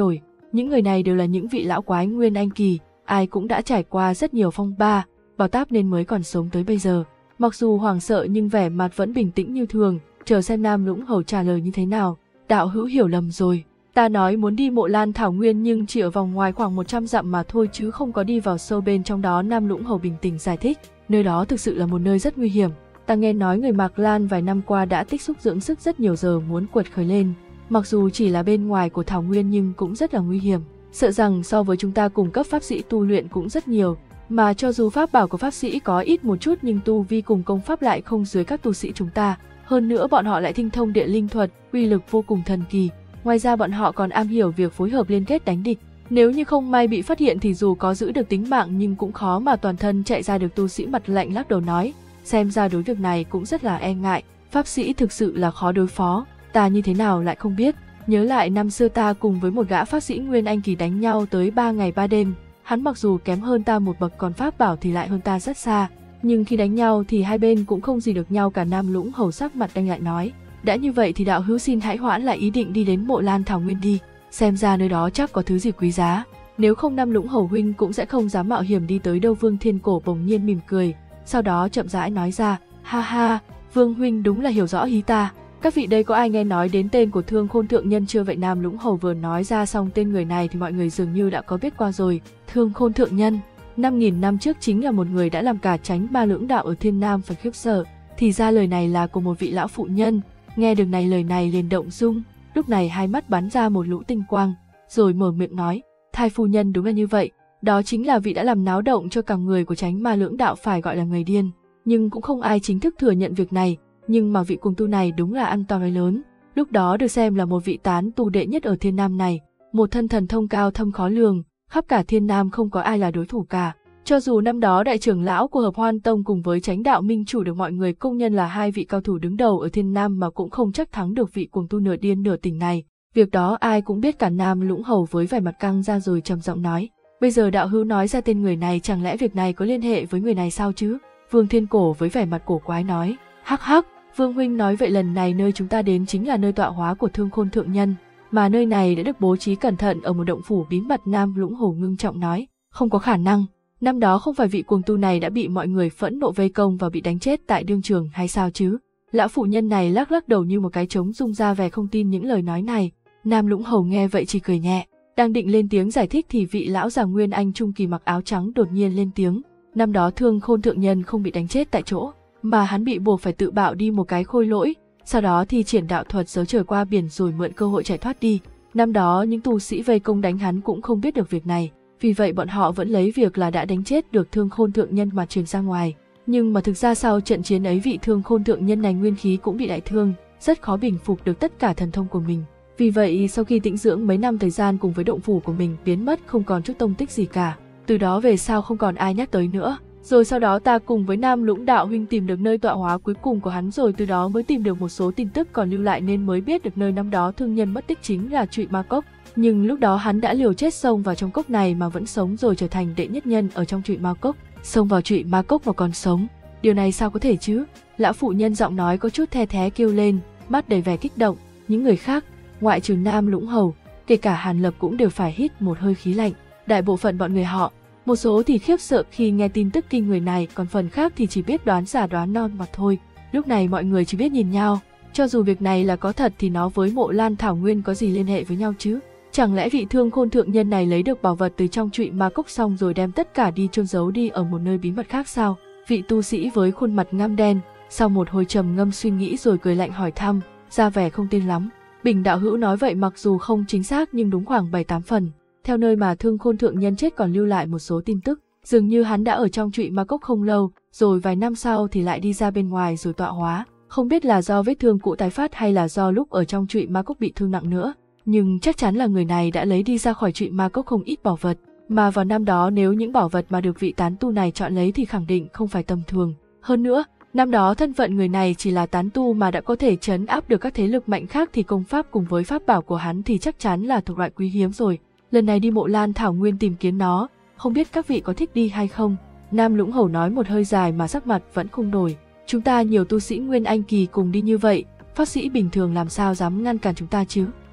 Những người này đều là những vị lão quái Nguyên Anh kỳ, ai cũng đã trải qua rất nhiều phong ba, bão táp nên mới còn sống tới bây giờ. Mặc dù hoảng sợ nhưng vẻ mặt vẫn bình tĩnh như thường, chờ xem Nam Lũng Hầu trả lời như thế nào. Đạo hữu hiểu lầm rồi, ta nói muốn đi Mộ Lan Thảo Nguyên nhưng chỉ ở vòng ngoài khoảng 100 dặm mà thôi chứ không có đi vào sâu bên trong đó. Nam Lũng Hầu bình tĩnh giải thích, nơi đó thực sự là một nơi rất nguy hiểm. Ta nghe nói người Mạc Lan vài năm qua đã tích xúc dưỡng sức rất nhiều giờ muốn quật khởi lên. Mặc dù chỉ là bên ngoài của Thảo Nguyên nhưng cũng rất là nguy hiểm. Sợ rằng so với chúng ta cùng cấp pháp sĩ tu luyện cũng rất nhiều. Mà cho dù pháp bảo của pháp sĩ có ít một chút nhưng tu vi cùng công pháp lại không dưới các tu sĩ chúng ta. Hơn nữa bọn họ lại tinh thông địa linh thuật, uy lực vô cùng thần kỳ. Ngoài ra bọn họ còn am hiểu việc phối hợp liên kết đánh địch. Nếu như không may bị phát hiện thì dù có giữ được tính mạng nhưng cũng khó mà toàn thân chạy ra được. Tu sĩ mặt lạnh lắc đầu nói, xem ra đối việc này cũng rất là e ngại. Pháp sĩ thực sự là khó đối phó, ta như thế nào lại không biết. Nhớ lại năm xưa ta cùng với một gã pháp sĩ Nguyên Anh kỳ đánh nhau tới 3 ngày 3 đêm. Hắn mặc dù kém hơn ta một bậc còn pháp bảo thì lại hơn ta rất xa. Nhưng khi đánh nhau thì hai bên cũng không gì được nhau cả. Nam Lũng Hầu sắc mặt đanh lại nói, đã như vậy thì đạo hữu xin hãy hoãn lại ý định đi đến Mộ Lan Thảo Nguyên đi. Xem ra nơi đó chắc có thứ gì quý giá. Nếu không Nam Lũng Hầu huynh cũng sẽ không dám mạo hiểm đi tới đâu. Vương Thiên Cổ bỗng nhiên mỉm cười, sau đó chậm rãi nói ra, ha ha, Vương huynh đúng là hiểu rõ ý ta. Các vị đây có ai nghe nói đến tên của Thương Khôn Thượng Nhân chưa vậy? Nam Lũng Hầu vừa nói ra xong tên người này thì mọi người dường như đã có biết qua rồi. Thương Khôn Thượng Nhân, 5.000 năm trước chính là một người đã làm cả Chánh Ma Lưỡng Đạo ở Thiên Nam phải khiếp sợ. Thì ra lời này là của một vị lão phụ nhân. Nghe được lời này liền động dung, lúc này hai mắt bắn ra một lũ tinh quang, rồi mở miệng nói, Thái phu nhân đúng là như vậy, đó chính là vị đã làm náo động cho cả người của Chánh Ma Lưỡng Đạo phải gọi là người điên. Nhưng cũng không ai chính thức thừa nhận việc này, nhưng mà vị cuồng tu này đúng là ăn to nói lớn. Lúc đó được xem là một vị tán tu đệ nhất ở Thiên Nam này, một thân thần thông cao thâm khó lường, khắp cả Thiên Nam không có ai là đối thủ cả. Cho dù năm đó đại trưởng lão của Hợp Hoan Tông cùng với Chánh Đạo Minh Chủ được mọi người công nhận là hai vị cao thủ đứng đầu ở Thiên Nam mà cũng không chắc thắng được vị cuồng tu nửa điên nửa tỉnh này. Việc đó ai cũng biết cả. Nam Lũng Hầu với vẻ mặt căng ra rồi trầm giọng nói, bây giờ đạo hữu nói ra tên người này, chẳng lẽ việc này có liên hệ với người này sao chứ? Vương Thiên Cổ với vẻ mặt cổ quái nói, hắc hắc, Vương huynh nói vậy lần này nơi chúng ta đến chính là nơi tọa hóa của Thương Khôn Thượng Nhân, mà nơi này đã được bố trí cẩn thận ở một động phủ bí mật. Nam Lũng Hầu ngưng trọng nói, không có khả năng. Năm đó không phải vị cuồng tu này đã bị mọi người phẫn nộ vây công và bị đánh chết tại đương trường hay sao chứ? Lão phụ nhân này lắc lắc đầu như một cái trống rung ra vẻ không tin những lời nói này. Nam Lũng Hầu nghe vậy chỉ cười nhẹ, đang định lên tiếng giải thích thì vị lão già Nguyên Anh trung kỳ mặc áo trắng đột nhiên lên tiếng. Năm đó Thương Khôn Thượng Nhân không bị đánh chết tại chỗ, mà hắn bị buộc phải tự bạo đi một cái khôi lỗi, sau đó thì triển đạo thuật giấu trời qua biển rồi mượn cơ hội chạy thoát đi. Năm đó những tu sĩ vây công đánh hắn cũng không biết được việc này. Vì vậy bọn họ vẫn lấy việc là đã đánh chết được Thương Khôn Thượng Nhân mà truyền ra ngoài. Nhưng mà thực ra sau trận chiến ấy vị Thương Khôn Thượng Nhân này nguyên khí cũng bị đại thương, rất khó bình phục được tất cả thần thông của mình. Vì vậy sau khi tĩnh dưỡng mấy năm thời gian cùng với động phủ của mình biến mất không còn chút tông tích gì cả. Từ đó về sau không còn ai nhắc tới nữa. Rồi sau đó ta cùng với Nam Lũng Đạo huynh tìm được nơi tọa hóa cuối cùng của hắn, rồi từ đó mới tìm được một số tin tức còn lưu lại nên mới biết được nơi năm đó thương nhân mất tích chính là Trụy Ma Cốc. Nhưng lúc đó hắn đã liều chết xông vào trong cốc này mà vẫn sống rồi trở thành đệ nhất nhân ở trong Trụy Ma Cốc. Xông vào Trụy Ma Cốc mà còn sống, điều này sao có thể chứ? Lão phụ nhân giọng nói có chút the thé kêu lên, mắt đầy vẻ kích động. Những người khác, ngoại trừ Nam Lũng Hầu, kể cả Hàn Lập cũng đều phải hít một hơi khí lạnh. Đại bộ phận bọn người họ, một số thì khiếp sợ khi nghe tin tức kinh người này, còn phần khác thì chỉ biết đoán giả đoán non mà thôi. Lúc này mọi người chỉ biết nhìn nhau, cho dù việc này là có thật thì nó với Mộ Lan Thảo Nguyên có gì liên hệ với nhau chứ? Chẳng lẽ vị Thương Khôn Thượng Nhân này lấy được bảo vật từ trong Trụy Ma Cốc xong rồi đem tất cả đi chôn giấu đi ở một nơi bí mật khác sao? Vị tu sĩ với khuôn mặt ngăm đen, sau một hồi trầm ngâm suy nghĩ rồi cười lạnh hỏi thăm, ra vẻ không tin lắm. Bình đạo hữu nói vậy mặc dù không chính xác nhưng đúng khoảng 7-8 phần. Theo nơi mà Thương Khôn Thượng Nhân chết còn lưu lại một số tin tức, dường như hắn đã ở trong Trụy Ma Cốc không lâu, rồi vài năm sau thì lại đi ra bên ngoài rồi tọa hóa. Không biết là do vết thương cũ tái phát hay là do lúc ở trong Trụy Ma Cốc bị thương nặng nữa. Nhưng chắc chắn là người này đã lấy đi ra khỏi Trụy Ma Cốc không ít bảo vật, mà vào năm đó nếu những bảo vật mà được vị tán tu này chọn lấy thì khẳng định không phải tầm thường. Hơn nữa, năm đó thân phận người này chỉ là tán tu mà đã có thể trấn áp được các thế lực mạnh khác thì công pháp cùng với pháp bảo của hắn thì chắc chắn là thuộc loại quý hiếm rồi. Lần này đi Mộ Lan Thảo Nguyên tìm kiếm nó, không biết các vị có thích đi hay không? Nam Lũng Hầu nói một hơi dài mà sắc mặt vẫn không đổi. Chúng ta nhiều tu sĩ Nguyên Anh kỳ cùng đi như vậy, pháp sĩ bình thường làm sao dám ngăn cản chúng ta chứ?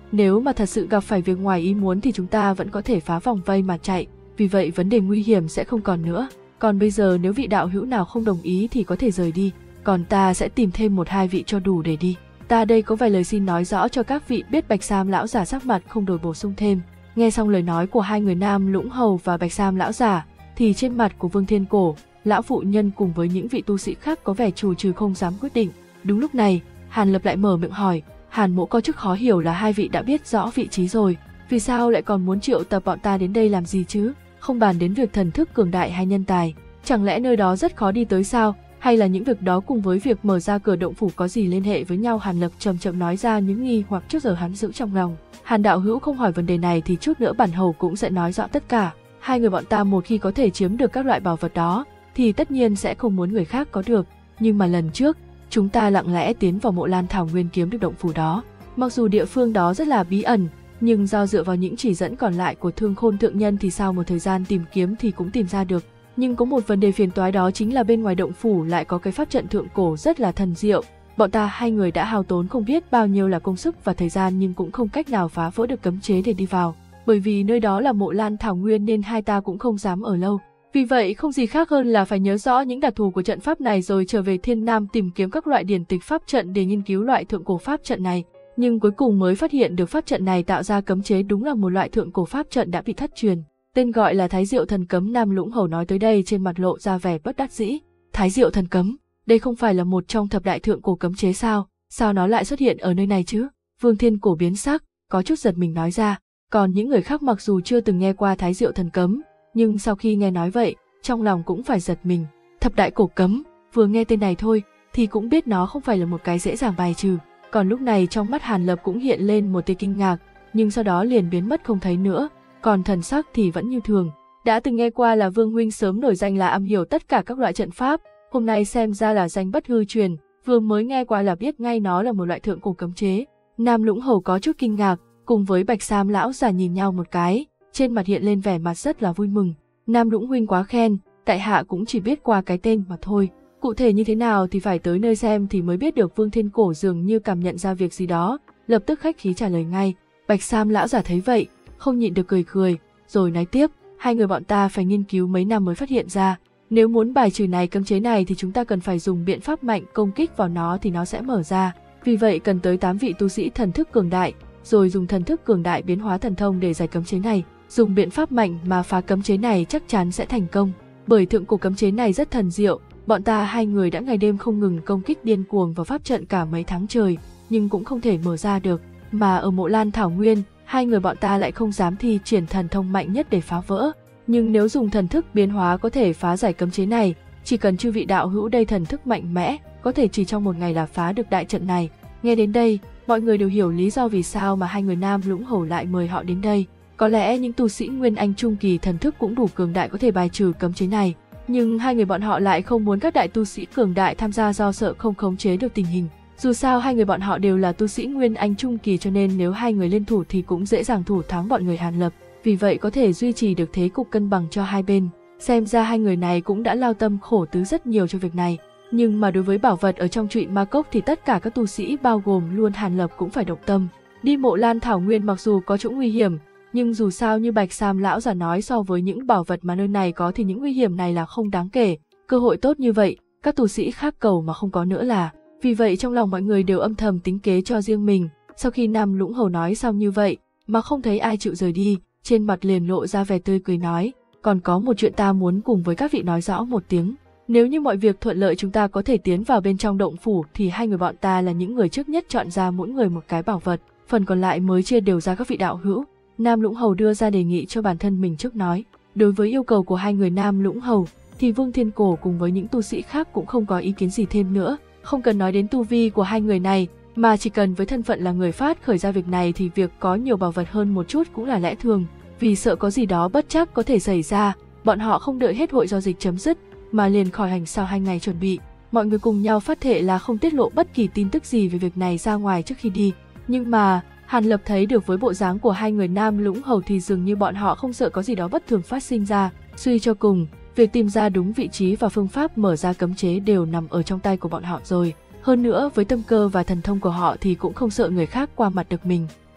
Nếu mà thật sự gặp phải việc ngoài ý muốn thì chúng ta vẫn có thể phá vòng vây mà chạy, vì vậy vấn đề nguy hiểm sẽ không còn nữa. Còn bây giờ nếu vị đạo hữu nào không đồng ý thì có thể rời đi, còn ta sẽ tìm thêm 1-2 vị cho đủ để đi. Ta đây có vài lời xin nói rõ cho các vị biết. Bạch Sam lão giả sắc mặt không đổi bổ sung thêm. Nghe xong lời nói của hai người Nam Lũng Hầu và Bạch Sam lão giả, thì trên mặt của Vương Thiên Cổ, lão phụ nhân cùng với những vị tu sĩ khác có vẻ chù trừ không dám quyết định. Đúng lúc này, Hàn Lập lại mở miệng hỏi. Hàn Mỗ có chút khó hiểu là hai vị đã biết rõ vị trí rồi, vì sao lại còn muốn triệu tập bọn ta đến đây làm gì chứ? Không bàn đến việc thần thức cường đại hay nhân tài, chẳng lẽ nơi đó rất khó đi tới sao? Hay là những việc đó cùng với việc mở ra cửa động phủ có gì liên hệ với nhau? Hàn Lập chậm chậm nói ra những nghi hoặc trước giờ hắn giữ trong lòng. Hàn đạo hữu không hỏi vấn đề này thì chút nữa bản hầu cũng sẽ nói rõ tất cả. Hai người bọn ta một khi có thể chiếm được các loại bảo vật đó, thì tất nhiên sẽ không muốn người khác có được. Nhưng mà lần trước, chúng ta lặng lẽ tiến vào Mộ Lan Thảo Nguyên kiếm được động phủ đó. Mặc dù địa phương đó rất là bí ẩn, nhưng do dựa vào những chỉ dẫn còn lại của Thương Khôn thượng nhân thì sau một thời gian tìm kiếm thì cũng tìm ra được. Nhưng có một vấn đề phiền toái, đó chính là bên ngoài động phủ lại có cái pháp trận thượng cổ rất là thần diệu. Bọn ta hai người đã hao tốn không biết bao nhiêu là công sức và thời gian nhưng cũng không cách nào phá vỡ được cấm chế để đi vào. Bởi vì nơi đó là Mộ Lan Thảo Nguyên nên hai ta cũng không dám ở lâu. Vì vậy không gì khác hơn là phải nhớ rõ những đặc thù của trận pháp này rồi trở về Thiên Nam tìm kiếm các loại điển tịch pháp trận để nghiên cứu loại thượng cổ pháp trận này. Nhưng cuối cùng mới phát hiện được pháp trận này tạo ra cấm chế đúng là một loại thượng cổ pháp trận đã bị thất truyền. Tên gọi là Thái Diệu Thần Cấm. Nam Lũng Hầu nói tới đây trên mặt lộ ra vẻ bất đắc dĩ. Thái Diệu Thần Cấm, đây không phải là một trong thập đại thượng cổ cấm chế sao? Sao nó lại xuất hiện ở nơi này chứ? Vương Thiên Cổ biến sắc, có chút giật mình nói ra. Còn những người khác mặc dù chưa từng nghe qua Thái Diệu Thần Cấm, nhưng sau khi nghe nói vậy, trong lòng cũng phải giật mình. Thập đại cổ cấm, vừa nghe tên này thôi thì cũng biết nó không phải là một cái dễ dàng bài trừ. Còn lúc này trong mắt Hàn Lập cũng hiện lên một tia kinh ngạc, nhưng sau đó liền biến mất không thấy nữa, còn thần sắc thì vẫn như thường. Đã từng nghe qua là Vương huynh sớm nổi danh là am hiểu tất cả các loại trận pháp, hôm nay xem ra là danh bất hư truyền, vừa mới nghe qua là biết ngay nó là một loại thượng cổ cấm chế. Nam Lũng Hầu có chút kinh ngạc, cùng với Bạch Sam lão giả nhìn nhau một cái, trên mặt hiện lên vẻ mặt rất là vui mừng. Nam Lũng huynh quá khen, tại hạ cũng chỉ biết qua cái tên mà thôi. Cụ thể như thế nào thì phải tới nơi xem thì mới biết được. Vương Thiên Cổ dường như cảm nhận ra việc gì đó, lập tức khách khí trả lời ngay. Bạch Sam lão giả thấy vậy, không nhịn được cười cười, rồi nói tiếp, hai người bọn ta phải nghiên cứu mấy năm mới phát hiện ra. Nếu muốn bài trừ này cấm chế này thì chúng ta cần phải dùng biện pháp mạnh công kích vào nó thì nó sẽ mở ra. Vì vậy cần tới 8 vị tu sĩ thần thức cường đại, rồi dùng thần thức cường đại biến hóa thần thông để giải cấm chế này. Dùng biện pháp mạnh mà phá cấm chế này chắc chắn sẽ thành công. Bởi thượng cổ cấm chế này rất thần diệu, bọn ta hai người đã ngày đêm không ngừng công kích điên cuồng vào pháp trận cả mấy tháng trời, nhưng cũng không thể mở ra được. Mà ở Mộ Lan Thảo Nguyên, hai người bọn ta lại không dám thi triển thần thông mạnh nhất để phá vỡ. Nhưng nếu dùng thần thức biến hóa có thể phá giải cấm chế này, chỉ cần chư vị đạo hữu đây thần thức mạnh mẽ, có thể chỉ trong một ngày là phá được đại trận này. Nghe đến đây, mọi người đều hiểu lý do vì sao mà hai người Nam Lũng Hầu lại mời họ đến đây. Có lẽ những tu sĩ Nguyên Anh Trung Kỳ thần thức cũng đủ cường đại có thể bài trừ cấm chế này, nhưng hai người bọn họ lại không muốn các đại tu sĩ cường đại tham gia do sợ không khống chế được tình hình. Dù sao hai người bọn họ đều là tu sĩ Nguyên Anh Trung Kỳ cho nên nếu hai người liên thủ thì cũng dễ dàng thủ thắng bọn người Hàn Lập, vì vậy có thể duy trì được thế cục cân bằng cho hai bên. Xem ra hai người này cũng đã lao tâm khổ tứ rất nhiều cho việc này. Nhưng mà đối với bảo vật ở trong Trụy Ma Cốc thì tất cả các tu sĩ bao gồm luôn Hàn Lập cũng phải động tâm. Đi Mộ Lan Thảo Nguyên mặc dù có chỗ nguy hiểm, nhưng dù sao như Bạch Sam lão giả nói so với những bảo vật mà nơi này có thì những nguy hiểm này là không đáng kể. Cơ hội tốt như vậy, các tu sĩ khác cầu mà không có nữa là. Vì vậy trong lòng mọi người đều âm thầm tính kế cho riêng mình. Sau khi Nam Lũng Hầu nói xong như vậy mà không thấy ai chịu rời đi, trên mặt liền lộ ra vẻ tươi cười nói, còn có một chuyện ta muốn cùng với các vị nói rõ một tiếng. Nếu như mọi việc thuận lợi chúng ta có thể tiến vào bên trong động phủ thì hai người bọn ta là những người trước nhất chọn ra mỗi người một cái bảo vật, phần còn lại mới chia đều ra các vị đạo hữu. Nam Lũng Hầu đưa ra đề nghị cho bản thân mình trước nói. Đối với yêu cầu của hai người Nam Lũng Hầu thì Vương Thiên Cổ cùng với những tu sĩ khác cũng không có ý kiến gì thêm nữa. Không cần nói đến tu vi của hai người này, mà chỉ cần với thân phận là người phát khởi ra việc này thì việc có nhiều bảo vật hơn một chút cũng là lẽ thường. Vì sợ có gì đó bất trắc có thể xảy ra, bọn họ không đợi hết hội giao dịch chấm dứt mà liền khỏi hành sau 2 ngày chuẩn bị. Mọi người cùng nhau phát thệ là không tiết lộ bất kỳ tin tức gì về việc này ra ngoài trước khi đi. Nhưng mà Hàn Lập thấy được với bộ dáng của hai người Nam Lũng Hầu thì dường như bọn họ không sợ có gì đó bất thường phát sinh ra. Suy cho cùng, việc tìm ra đúng vị trí và phương pháp mở ra cấm chế đều nằm ở trong tay của bọn họ rồi. Hơn nữa với tâm cơ và thần thông của họ thì cũng không sợ người khác qua mặt được mình.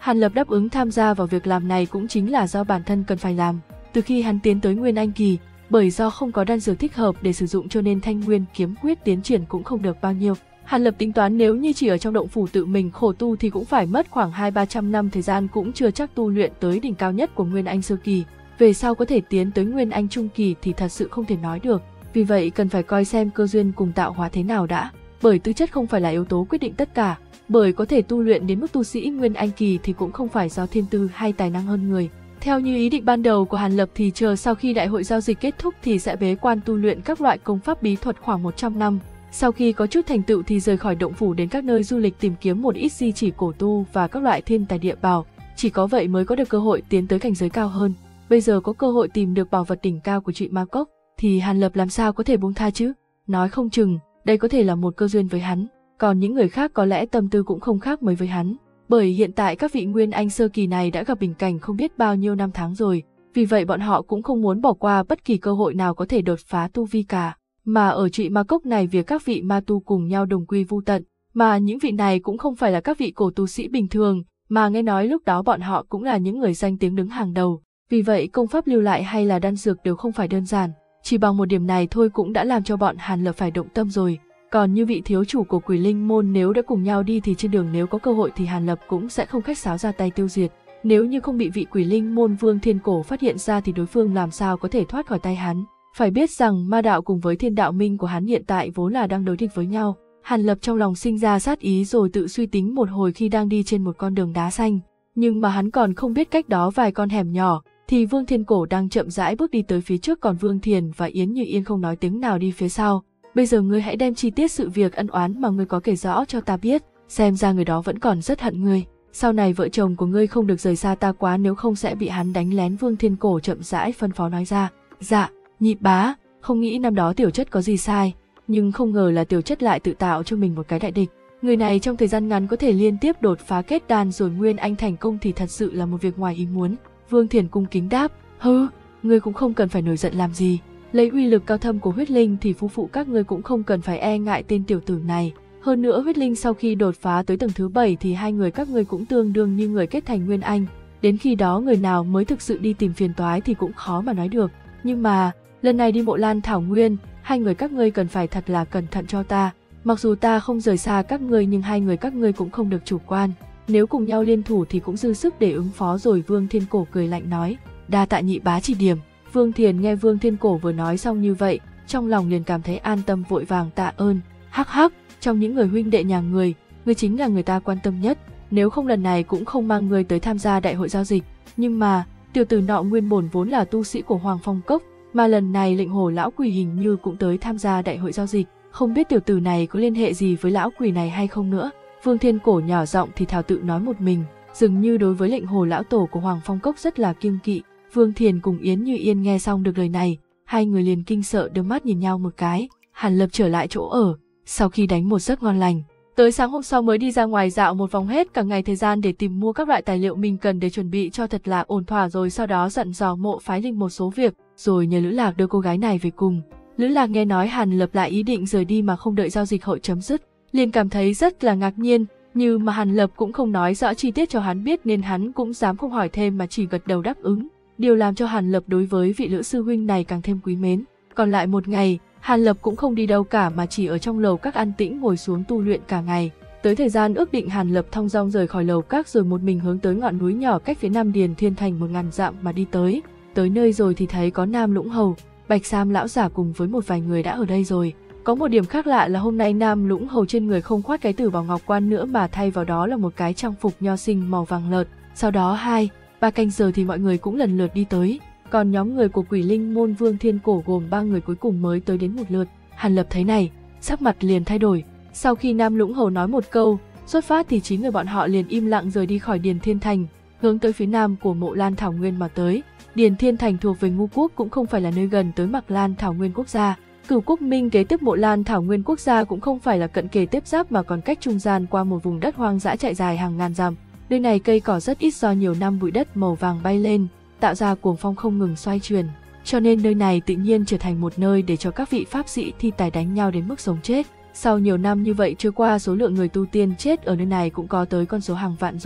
Hàn Lập đáp ứng tham gia vào việc làm này cũng chính là do bản thân cần phải làm. Từ khi hắn tiến tới Nguyên Anh kỳ, bởi do không có đan dược thích hợp để sử dụng cho nên Thanh Nguyên kiếm quyết tiến triển cũng không được bao nhiêu. Hàn Lập tính toán nếu như chỉ ở trong động phủ tự mình khổ tu thì cũng phải mất khoảng 200-300 năm thời gian cũng chưa chắc tu luyện tới đỉnh cao nhất của Nguyên Anh sơ kỳ. Về sau có thể tiến tới Nguyên Anh trung kỳ thì thật sự không thể nói được. Vì vậy cần phải coi xem cơ duyên cùng tạo hóa thế nào đã. Bởi tư chất không phải là yếu tố quyết định tất cả. Bởi có thể tu luyện đến mức tu sĩ Nguyên Anh kỳ thì cũng không phải do thiên tư hay tài năng hơn người. Theo như ý định ban đầu của Hàn Lập thì chờ sau khi đại hội giao dịch kết thúc thì sẽ bế quan tu luyện các loại công pháp bí thuật khoảng 100 năm. Sau khi có chút thành tựu thì rời khỏi động phủ đến các nơi du lịch tìm kiếm một ít di chỉ cổ tu và các loại thiên tài địa bảo. Chỉ có vậy mới có được cơ hội tiến tới cảnh giới cao hơn. Bây giờ có cơ hội tìm được bảo vật đỉnh cao của Trụy Ma Cốc thì Hàn Lập làm sao có thể buông tha chứ? Nói không chừng, đây có thể là một cơ duyên với hắn. Còn những người khác có lẽ tâm tư cũng không khác mấy với hắn. Bởi hiện tại các vị Nguyên Anh sơ kỳ này đã gặp bình cảnh không biết bao nhiêu năm tháng rồi. Vì vậy bọn họ cũng không muốn bỏ qua bất kỳ cơ hội nào có thể đột phá tu vi cả. Mà ở Trụy Ma Cốc này việc các vị ma tu cùng nhau đồng quy vu tận. Mà những vị này cũng không phải là các vị cổ tu sĩ bình thường. Mà nghe nói lúc đó bọn họ cũng là những người danh tiếng đứng hàng đầu. Vì vậy công pháp lưu lại hay là đan dược đều không phải đơn giản. Chỉ bằng một điểm này thôi cũng đã làm cho bọn Hàn Lập phải động tâm rồi. Còn như vị thiếu chủ của Quỷ Linh môn nếu đã cùng nhau đi thì trên đường nếu có cơ hội thì Hàn Lập cũng sẽ không khách sáo ra tay tiêu diệt. Nếu như không bị vị Quỷ Linh môn Vương Thiên Cổ phát hiện ra thì đối phương làm sao có thể thoát khỏi tay hắn. Phải biết rằng ma đạo cùng với Thiên Đạo Minh của hắn hiện tại vốn là đang đối địch với nhau. Hàn Lập trong lòng sinh ra sát ý rồi tự suy tính một hồi khi đang đi trên một con đường đá xanh. Nhưng mà hắn còn không biết cách đó vài con hẻm nhỏ thì Vương Thiên Cổ đang chậm rãi bước đi tới phía trước còn Vương Thiền và Yến Như Yên không nói tiếng nào đi phía sau. Bây giờ ngươi hãy đem chi tiết sự việc ân oán mà ngươi có kể rõ cho ta biết, xem ra người đó vẫn còn rất hận ngươi. Sau này vợ chồng của ngươi không được rời xa ta quá nếu không sẽ bị hắn đánh lén. Vương Thiên Cổ chậm rãi phân phó nói ra. Dạ, nhị bá, không nghĩ năm đó Tiểu Chất có gì sai, nhưng không ngờ là Tiểu Chất lại tự tạo cho mình một cái đại địch. Người này trong thời gian ngắn có thể liên tiếp đột phá kết đan rồi Nguyên Anh thành công thì thật sự là một việc ngoài ý muốn. Vương Thiền cung kính đáp, hừ, ngươi cũng không cần phải nổi giận làm gì. Lấy uy lực cao thâm của huyết linh thì phu phụ các ngươi cũng không cần phải e ngại tên tiểu tử này. Hơn nữa huyết linh sau khi đột phá tới tầng thứ 7 thì hai người các ngươi cũng tương đương như người kết thành Nguyên Anh. Đến khi đó người nào mới thực sự đi tìm phiền toái thì cũng khó mà nói được. Nhưng mà, lần này đi Mộ Lan Thảo Nguyên, hai người các ngươi cần phải thật là cẩn thận cho ta. Mặc dù ta không rời xa các ngươi nhưng hai người các ngươi cũng không được chủ quan. Nếu cùng nhau liên thủ thì cũng dư sức để ứng phó rồi. Vương Thiên Cổ cười lạnh nói, đa tạ nhị bá chỉ điểm. Vương Thiền nghe Vương Thiên Cổ vừa nói xong như vậy, trong lòng liền cảm thấy an tâm vội vàng tạ ơn. Hắc hắc, trong những người huynh đệ nhà ngươi chính là người ta quan tâm nhất, nếu không lần này cũng không mang ngươi tới tham gia đại hội giao dịch. Nhưng mà, tiểu tử nọ nguyên bổn vốn là tu sĩ của Hoàng Phong Cốc, mà lần này Lệnh Hồ lão quỷ hình như cũng tới tham gia đại hội giao dịch, không biết tiểu tử này có liên hệ gì với lão quỷ này hay không nữa. Vương Thiên Cổ nhỏ giọng thì thào tự nói một mình, dường như đối với Lệnh Hồ lão tổ của Hoàng Phong Cốc rất là kiêng kỵ. Vương Thiền cùng Yến Như Yên nghe xong được lời này, hai người liền kinh sợ đưa mắt nhìn nhau một cái. Hàn Lập trở lại chỗ ở, sau khi đánh một giấc ngon lành, tới sáng hôm sau mới đi ra ngoài dạo một vòng hết cả ngày thời gian để tìm mua các loại tài liệu mình cần để chuẩn bị cho thật là ổn thỏa, rồi sau đó dặn dò Mộ Phái Linh một số việc, rồi nhờ Lữ Lạc đưa cô gái này về cùng. Lữ Lạc nghe nói Hàn Lập lại ý định rời đi mà không đợi giao dịch hội chấm dứt, liền cảm thấy rất là ngạc nhiên, nhưng mà Hàn Lập cũng không nói rõ chi tiết cho hắn biết nên hắn cũng dám không hỏi thêm mà chỉ gật đầu đáp ứng. Điều làm cho Hàn Lập đối với vị Lữ sư huynh này càng thêm quý mến. Còn lại một ngày, Hàn Lập cũng không đi đâu cả mà chỉ ở trong lầu các an tĩnh ngồi xuống tu luyện cả ngày. Tới thời gian ước định Hàn Lập thong dong rời khỏi lầu các rồi một mình hướng tới ngọn núi nhỏ cách phía nam Điền Thiên Thành 1000 dặm mà đi tới. Tới nơi rồi thì thấy có Nam Lũng Hầu, Bạch Sam lão giả cùng với một vài người đã ở đây rồi. Có một điểm khác lạ là hôm nay Nam Lũng Hầu trên người không khoác cái tử bào ngọc quan nữa mà thay vào đó là một cái trang phục nho sinh màu vàng lợt. Sau đó 2-3 canh giờ thì mọi người cũng lần lượt đi tới. Còn nhóm người của Quỷ Linh môn Vương Thiên Cổ gồm 3 người cuối cùng mới tới đến một lượt. Hàn Lập thấy này, sắc mặt liền thay đổi. Sau khi Nam Lũng Hầu nói một câu xuất phát thì 9 người bọn họ liền im lặng rời đi khỏi Điền Thiên Thành, hướng tới phía nam của Mộ Lan Thảo Nguyên mà tới. Điền Thiên Thành thuộc về Ngu quốc, cũng không phải là nơi gần tới Mạc Lan Thảo Nguyên quốc gia. Cửu Quốc Minh kế tiếp Mộ Lan Thảo Nguyên quốc gia cũng không phải là cận kề tiếp giáp mà còn cách trung gian qua một vùng đất hoang dã chạy dài hàng ngàn dặm. Nơi này cây cỏ rất ít do nhiều năm bụi đất màu vàng bay lên, tạo ra cuồng phong không ngừng xoay chuyển, cho nên nơi này tự nhiên trở thành một nơi để cho các vị pháp sĩ thi tài đánh nhau đến mức sống chết. Sau nhiều năm như vậy trôi qua, số lượng người tu tiên chết ở nơi này cũng có tới con số hàng vạn rồi.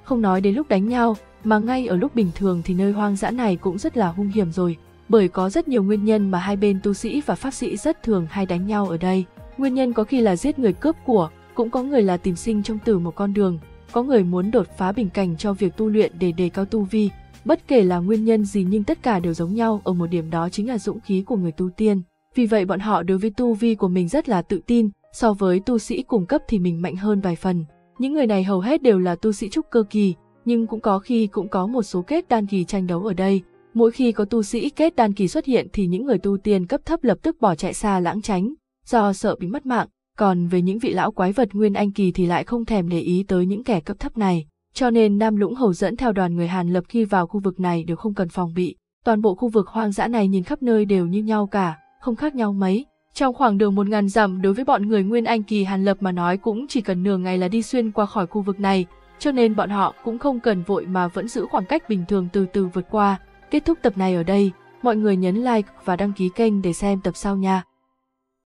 Không nói đến lúc đánh nhau, mà ngay ở lúc bình thường thì nơi hoang dã này cũng rất là hung hiểm rồi, bởi có rất nhiều nguyên nhân mà hai bên tu sĩ và pháp sĩ rất thường hay đánh nhau ở đây. Nguyên nhân có khi là giết người cướp của, cũng có người là tìm sinh trong tử một con đường, có người muốn đột phá bình cảnh cho việc tu luyện để đề cao tu vi. Bất kể là nguyên nhân gì nhưng tất cả đều giống nhau ở một điểm, đó chính là dũng khí của người tu tiên. Vì vậy bọn họ đối với tu vi của mình rất là tự tin, so với tu sĩ cùng cấp thì mình mạnh hơn vài phần. Những người này hầu hết đều là tu sĩ trúc cơ kỳ, nhưng cũng có khi cũng có một số kết đan kỳ tranh đấu ở đây. Mỗi khi có tu sĩ kết đan kỳ xuất hiện thì những người tu tiên cấp thấp lập tức bỏ chạy xa lãng tránh, do sợ bị mất mạng. Còn về những vị lão quái vật nguyên anh kỳ thì lại không thèm để ý tới những kẻ cấp thấp này. Cho nên Nam Lũng Hầu dẫn theo đoàn người Hàn Lập khi vào khu vực này đều không cần phòng bị. Toàn bộ khu vực hoang dã này nhìn khắp nơi đều như nhau cả, không khác nhau mấy. Trong khoảng đường 1000 dặm đối với bọn người nguyên anh kỳ Hàn Lập mà nói cũng chỉ cần nửa ngày là đi xuyên qua khỏi khu vực này, cho nên bọn họ cũng không cần vội mà vẫn giữ khoảng cách bình thường từ từ vượt qua. Kết thúc tập này ở đây, mọi người nhấn like và đăng ký kênh để xem tập sau nha.